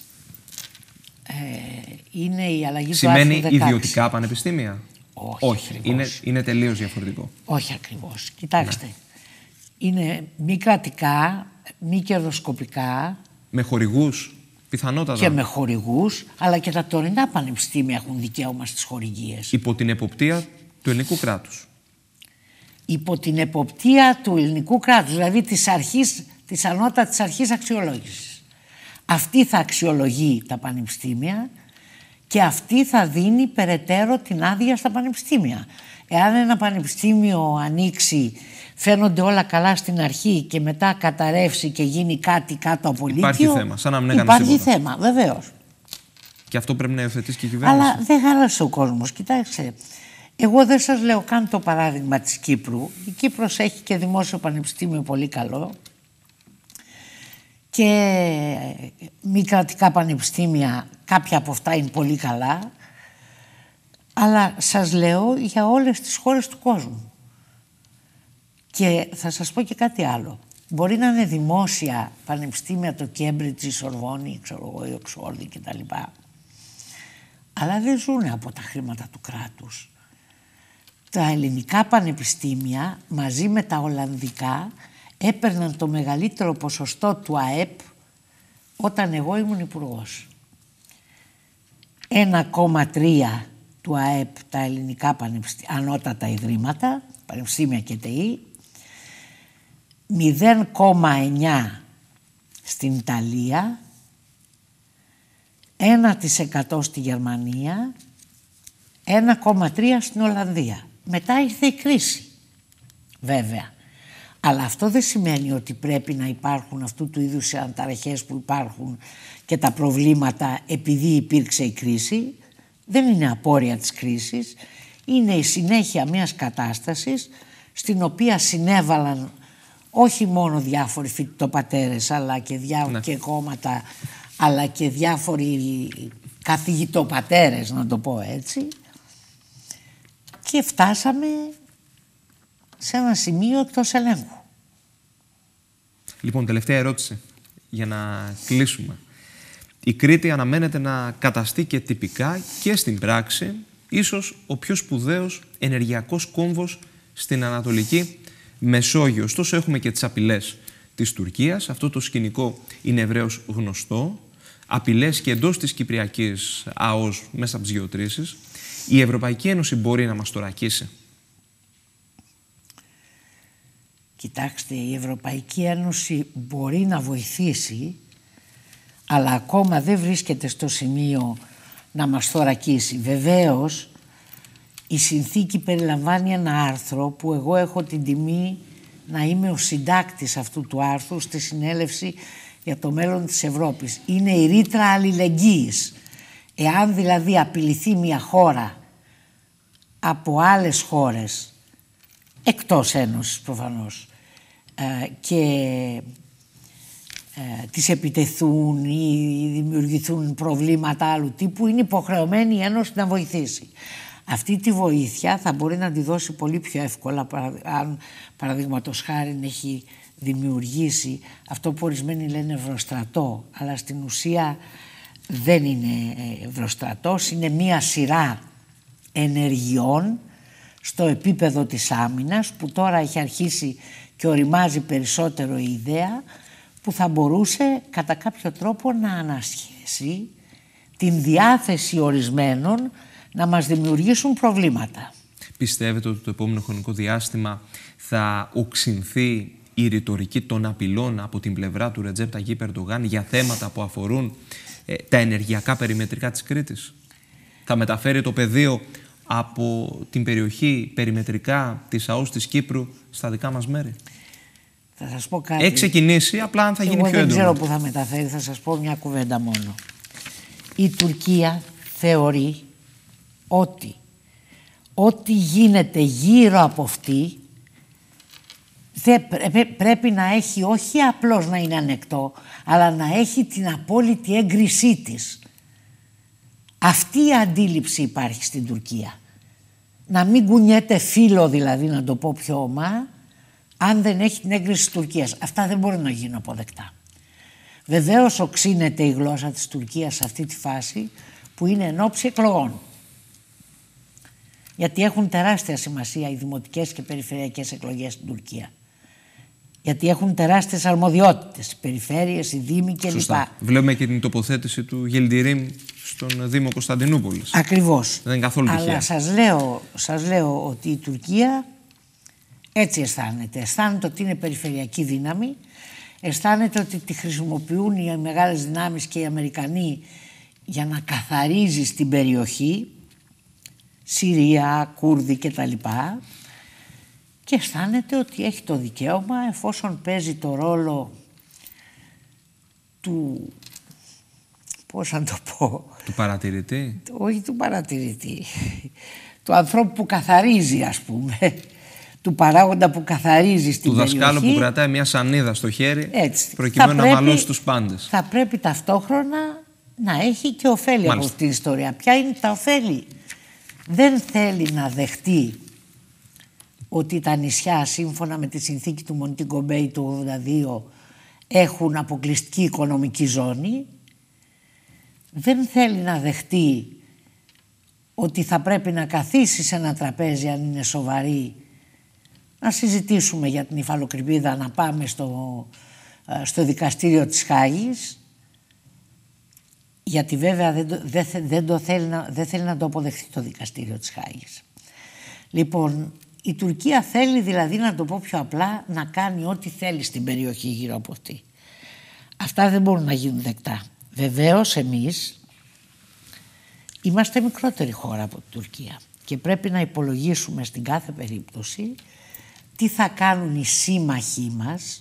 Είναι η αλλαγή σημαίνει του άρθρου 16. Ιδιωτικά πανεπιστήμια. Όχι. Είναι τελείως διαφορετικό. Όχι ακριβώς. Κοιτάξτε. Ναι. Είναι μη κρατικά, μη κερδοσκοπικά. Με χορηγούς, πιθανότατα. Και με χορηγούς, αλλά και τα τωρινά πανεπιστήμια έχουν δικαίωμα στις χορηγίες. Υπό την εποπτεία του ελληνικού κράτους. Υπό την εποπτεία του ελληνικού κράτους, δηλαδή της ανώτατης αρχής αξιολόγησης. Αυτή θα αξιολογεί τα πανεπιστήμια και αυτή θα δίνει περαιτέρω την άδεια στα πανεπιστήμια. Εάν ένα πανεπιστήμιο ανοίξει, φαίνονται όλα καλά στην αρχή και μετά καταρρεύσει και γίνει κάτι κάτω από λύκειο. Υπάρχει θέμα, σαν να μην έκανε τίποτα. Υπάρχει θέμα, βεβαίως. Και αυτό πρέπει να υιοθετήσει και η κυβέρνηση. Αλλά δεν χάλασε ο κόσμος. Κοιτάξτε, εγώ δεν σας λέω καν το παράδειγμα της Κύπρου. Η Κύπρος έχει και δημόσιο πανεπιστήμιο πολύ καλό και μη κρατικά πανεπιστήμια, κάποια από αυτά είναι πολύ καλά, αλλά σας λέω για όλες τις χώρες του κόσμου. Και θα σας πω και κάτι άλλο. Μπορεί να είναι δημόσια πανεπιστήμια, το Κέμπριτζ, η Σορβόνη, η Οξφόρδη κτλ. Αλλά δεν ζουν από τα χρήματα του κράτους. Τα ελληνικά πανεπιστήμια μαζί με τα ολλανδικά έπαιρναν το μεγαλύτερο ποσοστό του ΑΕΠ όταν εγώ ήμουν υπουργός. 1,3 του ΑΕΠ τα ελληνικά ανώτατα ιδρύματα, πανεπιστήμια και ΤΕΗ, 0,9 στην Ιταλία, 1% στη Γερμανία, 1,3 στην Ολλανδία. Μετά ήρθε η κρίση, βέβαια. Αλλά αυτό δεν σημαίνει ότι πρέπει να υπάρχουν αυτού του είδους οι ανταραχές που υπάρχουν και τα προβλήματα επειδή υπήρξε η κρίση. Δεν είναι απόρρια της κρίσης. Είναι η συνέχεια μιας κατάστασης στην οποία συνέβαλαν όχι μόνο διάφοροι φοιτητοπατέρες αλλά και κόμματα, αλλά και διάφοροι καθηγητοπατέρες, να το πω έτσι, και φτάσαμε σε ένα σημείο εκτός ελέγχου. Λοιπόν, τελευταία ερώτηση για να κλείσουμε. Η Κρήτη αναμένεται να καταστεί και τυπικά και στην πράξη ίσως ο πιο σπουδαίος ενεργειακός κόμβος στην Ανατολική Μεσόγειο. Ωστόσο έχουμε και τις απειλές της Τουρκίας. Αυτό το σκηνικό είναι ευρέως γνωστό. Απειλές και εντός της Κυπριακής ΑΟΣ μέσα από τις γεωτρήσεις. Η Ευρωπαϊκή Ένωση μπορεί να μας τορακίσει? Κοιτάξτε, η Ευρωπαϊκή Ένωση μπορεί να βοηθήσει, αλλά ακόμα δεν βρίσκεται στο σημείο να μας θωρακίσει. Βεβαίως, η συνθήκη περιλαμβάνει ένα άρθρο που εγώ έχω την τιμή να είμαι ο συντάκτης αυτού του άρθρου στη συνέλευση για το μέλλον της Ευρώπης. Είναι η ρήτρα αλληλεγγύης. Εάν δηλαδή απειληθεί μια χώρα από άλλες χώρες, εκτός Ένωσης προφανώς, και τις επιτεθούν ή δημιουργηθούν προβλήματα άλλου τύπου, είναι υποχρεωμένη η Ένωση να βοηθήσει. Αυτή τη βοήθεια θα μπορεί να τη δώσει πολύ πιο εύκολα αν παραδείγματος χάριν έχει δημιουργήσει αυτό που ορισμένοι λένε ευρωστρατό, αλλά στην ουσία δεν είναι ευρωστρατός, είναι μία σειρά ενεργειών στο επίπεδο της άμυνας που τώρα έχει αρχίσει και οριμάζει περισσότερο η ιδέα που θα μπορούσε κατά κάποιο τρόπο να ανασχέσει την διάθεση ορισμένων να μας δημιουργήσουν προβλήματα. Πιστεύετε ότι το επόμενο χρονικό διάστημα θα οξυνθεί η ρητορική των απειλών από την πλευρά του Ρετζέπ Ταγιίπ Ερντογάν για θέματα που αφορούν τα ενεργειακά περιμετρικά της Κρήτης? Θα μεταφέρει το πεδίο από την περιοχή περιμετρικά της ΑΟΣ της Κύπρου στα δικά μας μέρη? Θα σας πω κάτι. Έχει ξεκινήσει, απλά αν θα γίνει πιο έντονο. Δεν ξέρω που θα μεταφέρει, θα σας πω μια κουβέντα μόνο. Η Τουρκία θεωρεί ότι ό,τι γίνεται γύρω από αυτή πρέπει να έχει, όχι απλώς να είναι ανεκτό, αλλά να έχει την απόλυτη έγκρισή της. Αυτή η αντίληψη υπάρχει στην Τουρκία. Να μην κουνιέται φύλλο, δηλαδή, να το πω πιο ομά, αν δεν έχει την έγκριση της Τουρκίας. Αυτά δεν μπορούν να γίνουν αποδεκτά. Βεβαίως οξύνεται η γλώσσα της Τουρκίας σε αυτή τη φάση που είναι εν ώψη εκλογών. Γιατί έχουν τεράστια σημασία οι δημοτικές και περιφερειακές εκλογές στην Τουρκία. Γιατί έχουν τεράστιες αρμοδιότητες, οι περιφέρειες, οι δήμοι κλπ. Σωστά. Βλέπουμε και την τοποθέτηση του Γελντιρίμ στον Δήμο Κωνσταντινούπολης. Ακριβώς. Δεν είναι καθόλου τυχαία. Αλλά σας λέω ότι η Τουρκία έτσι αισθάνεται. Αισθάνεται ότι είναι περιφερειακή δύναμη. Αισθάνεται ότι τη χρησιμοποιούν οι μεγάλες δυνάμεις και οι Αμερικανοί για να καθαρίζει στην περιοχή, Συρία, Κούρδοι κτλ. Και αισθάνεται ότι έχει το δικαίωμα, εφόσον παίζει το ρόλο του, πώς να το πω, του παρατηρητή. Όχι του παρατηρητή, του ανθρώπου που καθαρίζει, ας πούμε, του παράγοντα που καθαρίζει στην περιοχή. Του δασκάλου που κρατάει μια σανίδα στο χέρι, έτσι, προκειμένου να μαλώσει τους πάντες. Θα πρέπει ταυτόχρονα να έχει και ωφέλη. Μάλιστα. Από αυτή την ιστορία. Ποια είναι τα ωφέλη? Δεν θέλει να δεχτεί ότι τα νησιά, σύμφωνα με τη συνθήκη του Μοντίγκο Μπέι του 1982, έχουν αποκλειστική οικονομική ζώνη. Δεν θέλει να δεχτεί ότι θα πρέπει να καθίσει σε ένα τραπέζι, αν είναι σοβαρή, να συζητήσουμε για την υφαλοκρηπίδα, να πάμε στο δικαστήριο της Χάγης, γιατί βέβαια δεν θέλει να το αποδεχθεί το δικαστήριο της Χάγης. Λοιπόν, η Τουρκία θέλει, δηλαδή, να το πω πιο απλά, να κάνει ό,τι θέλει στην περιοχή γύρω από αυτή. Αυτά δεν μπορούν να γίνουν δεκτά. Βεβαίως εμείς είμαστε μικρότερη χώρα από την Τουρκία και πρέπει να υπολογίσουμε στην κάθε περίπτωση τι θα κάνουν οι σύμμαχοί μας,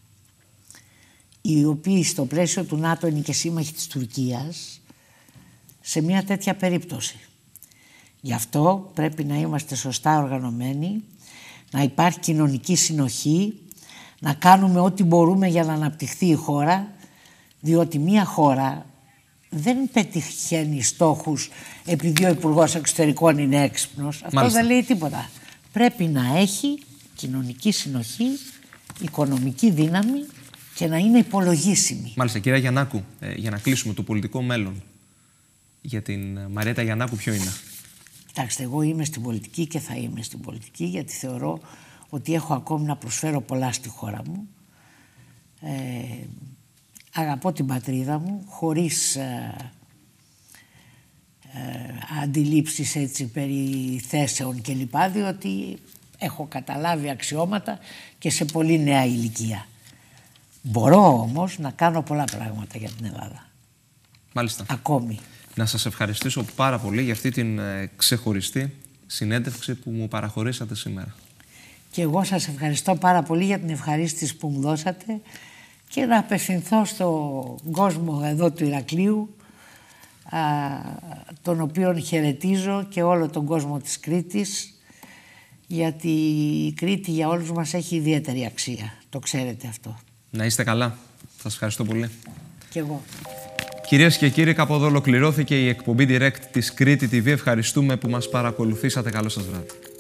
οι οποίοι στο πλαίσιο του ΝΑΤΟ είναι και σύμμαχοι της Τουρκίας, σε μια τέτοια περίπτωση. Γι' αυτό πρέπει να είμαστε σωστά οργανωμένοι, να υπάρχει κοινωνική συνοχή, να κάνουμε ό,τι μπορούμε για να αναπτυχθεί η χώρα, διότι μια χώρα δεν πετυχαίνει στόχους επειδή ο Υπουργός Εξωτερικών είναι έξυπνος. Αυτό δεν λέει τίποτα. Πρέπει να έχει κοινωνική συνοχή, οικονομική δύναμη και να είναι υπολογίσιμη. Μάλιστα, κυρία Γιαννάκου, για να κλείσουμε, το πολιτικό μέλλον για την Μαριέτα Γιαννάκου ποιο είναι? Κοιτάξτε, εγώ είμαι στην πολιτική και θα είμαι στην πολιτική, γιατί θεωρώ ότι έχω ακόμη να προσφέρω πολλά στη χώρα μου. Αγαπώ την πατρίδα μου, χωρίς αντιλήψεις έτσι περί θέσεων κλπ, διότι έχω καταλάβει αξιώματα και σε πολύ νέα ηλικία. Μπορώ όμως να κάνω πολλά πράγματα για την Ελλάδα. Μάλιστα. Ακόμη. Να σας ευχαριστήσω πάρα πολύ για αυτή την ξεχωριστή συνέντευξη που μου παραχωρήσατε σήμερα. Και εγώ σας ευχαριστώ πάρα πολύ για την ευχαρίστηση που μου δώσατε και να απευθυνθώ στον κόσμο εδώ του Ηρακλείου, τον οποίον χαιρετίζω, και όλο τον κόσμο της Κρήτης, γιατί η Κρήτη για όλους μας έχει ιδιαίτερη αξία. Το ξέρετε αυτό. Να είστε καλά. Σας ευχαριστώ πολύ. Και εγώ. Κυρίες και κύριοι, κάπου εδώ ολοκληρώθηκε η εκπομπή Direct της Κρήτη TV. Ευχαριστούμε που μας παρακολουθήσατε. Καλό σας βράδυ.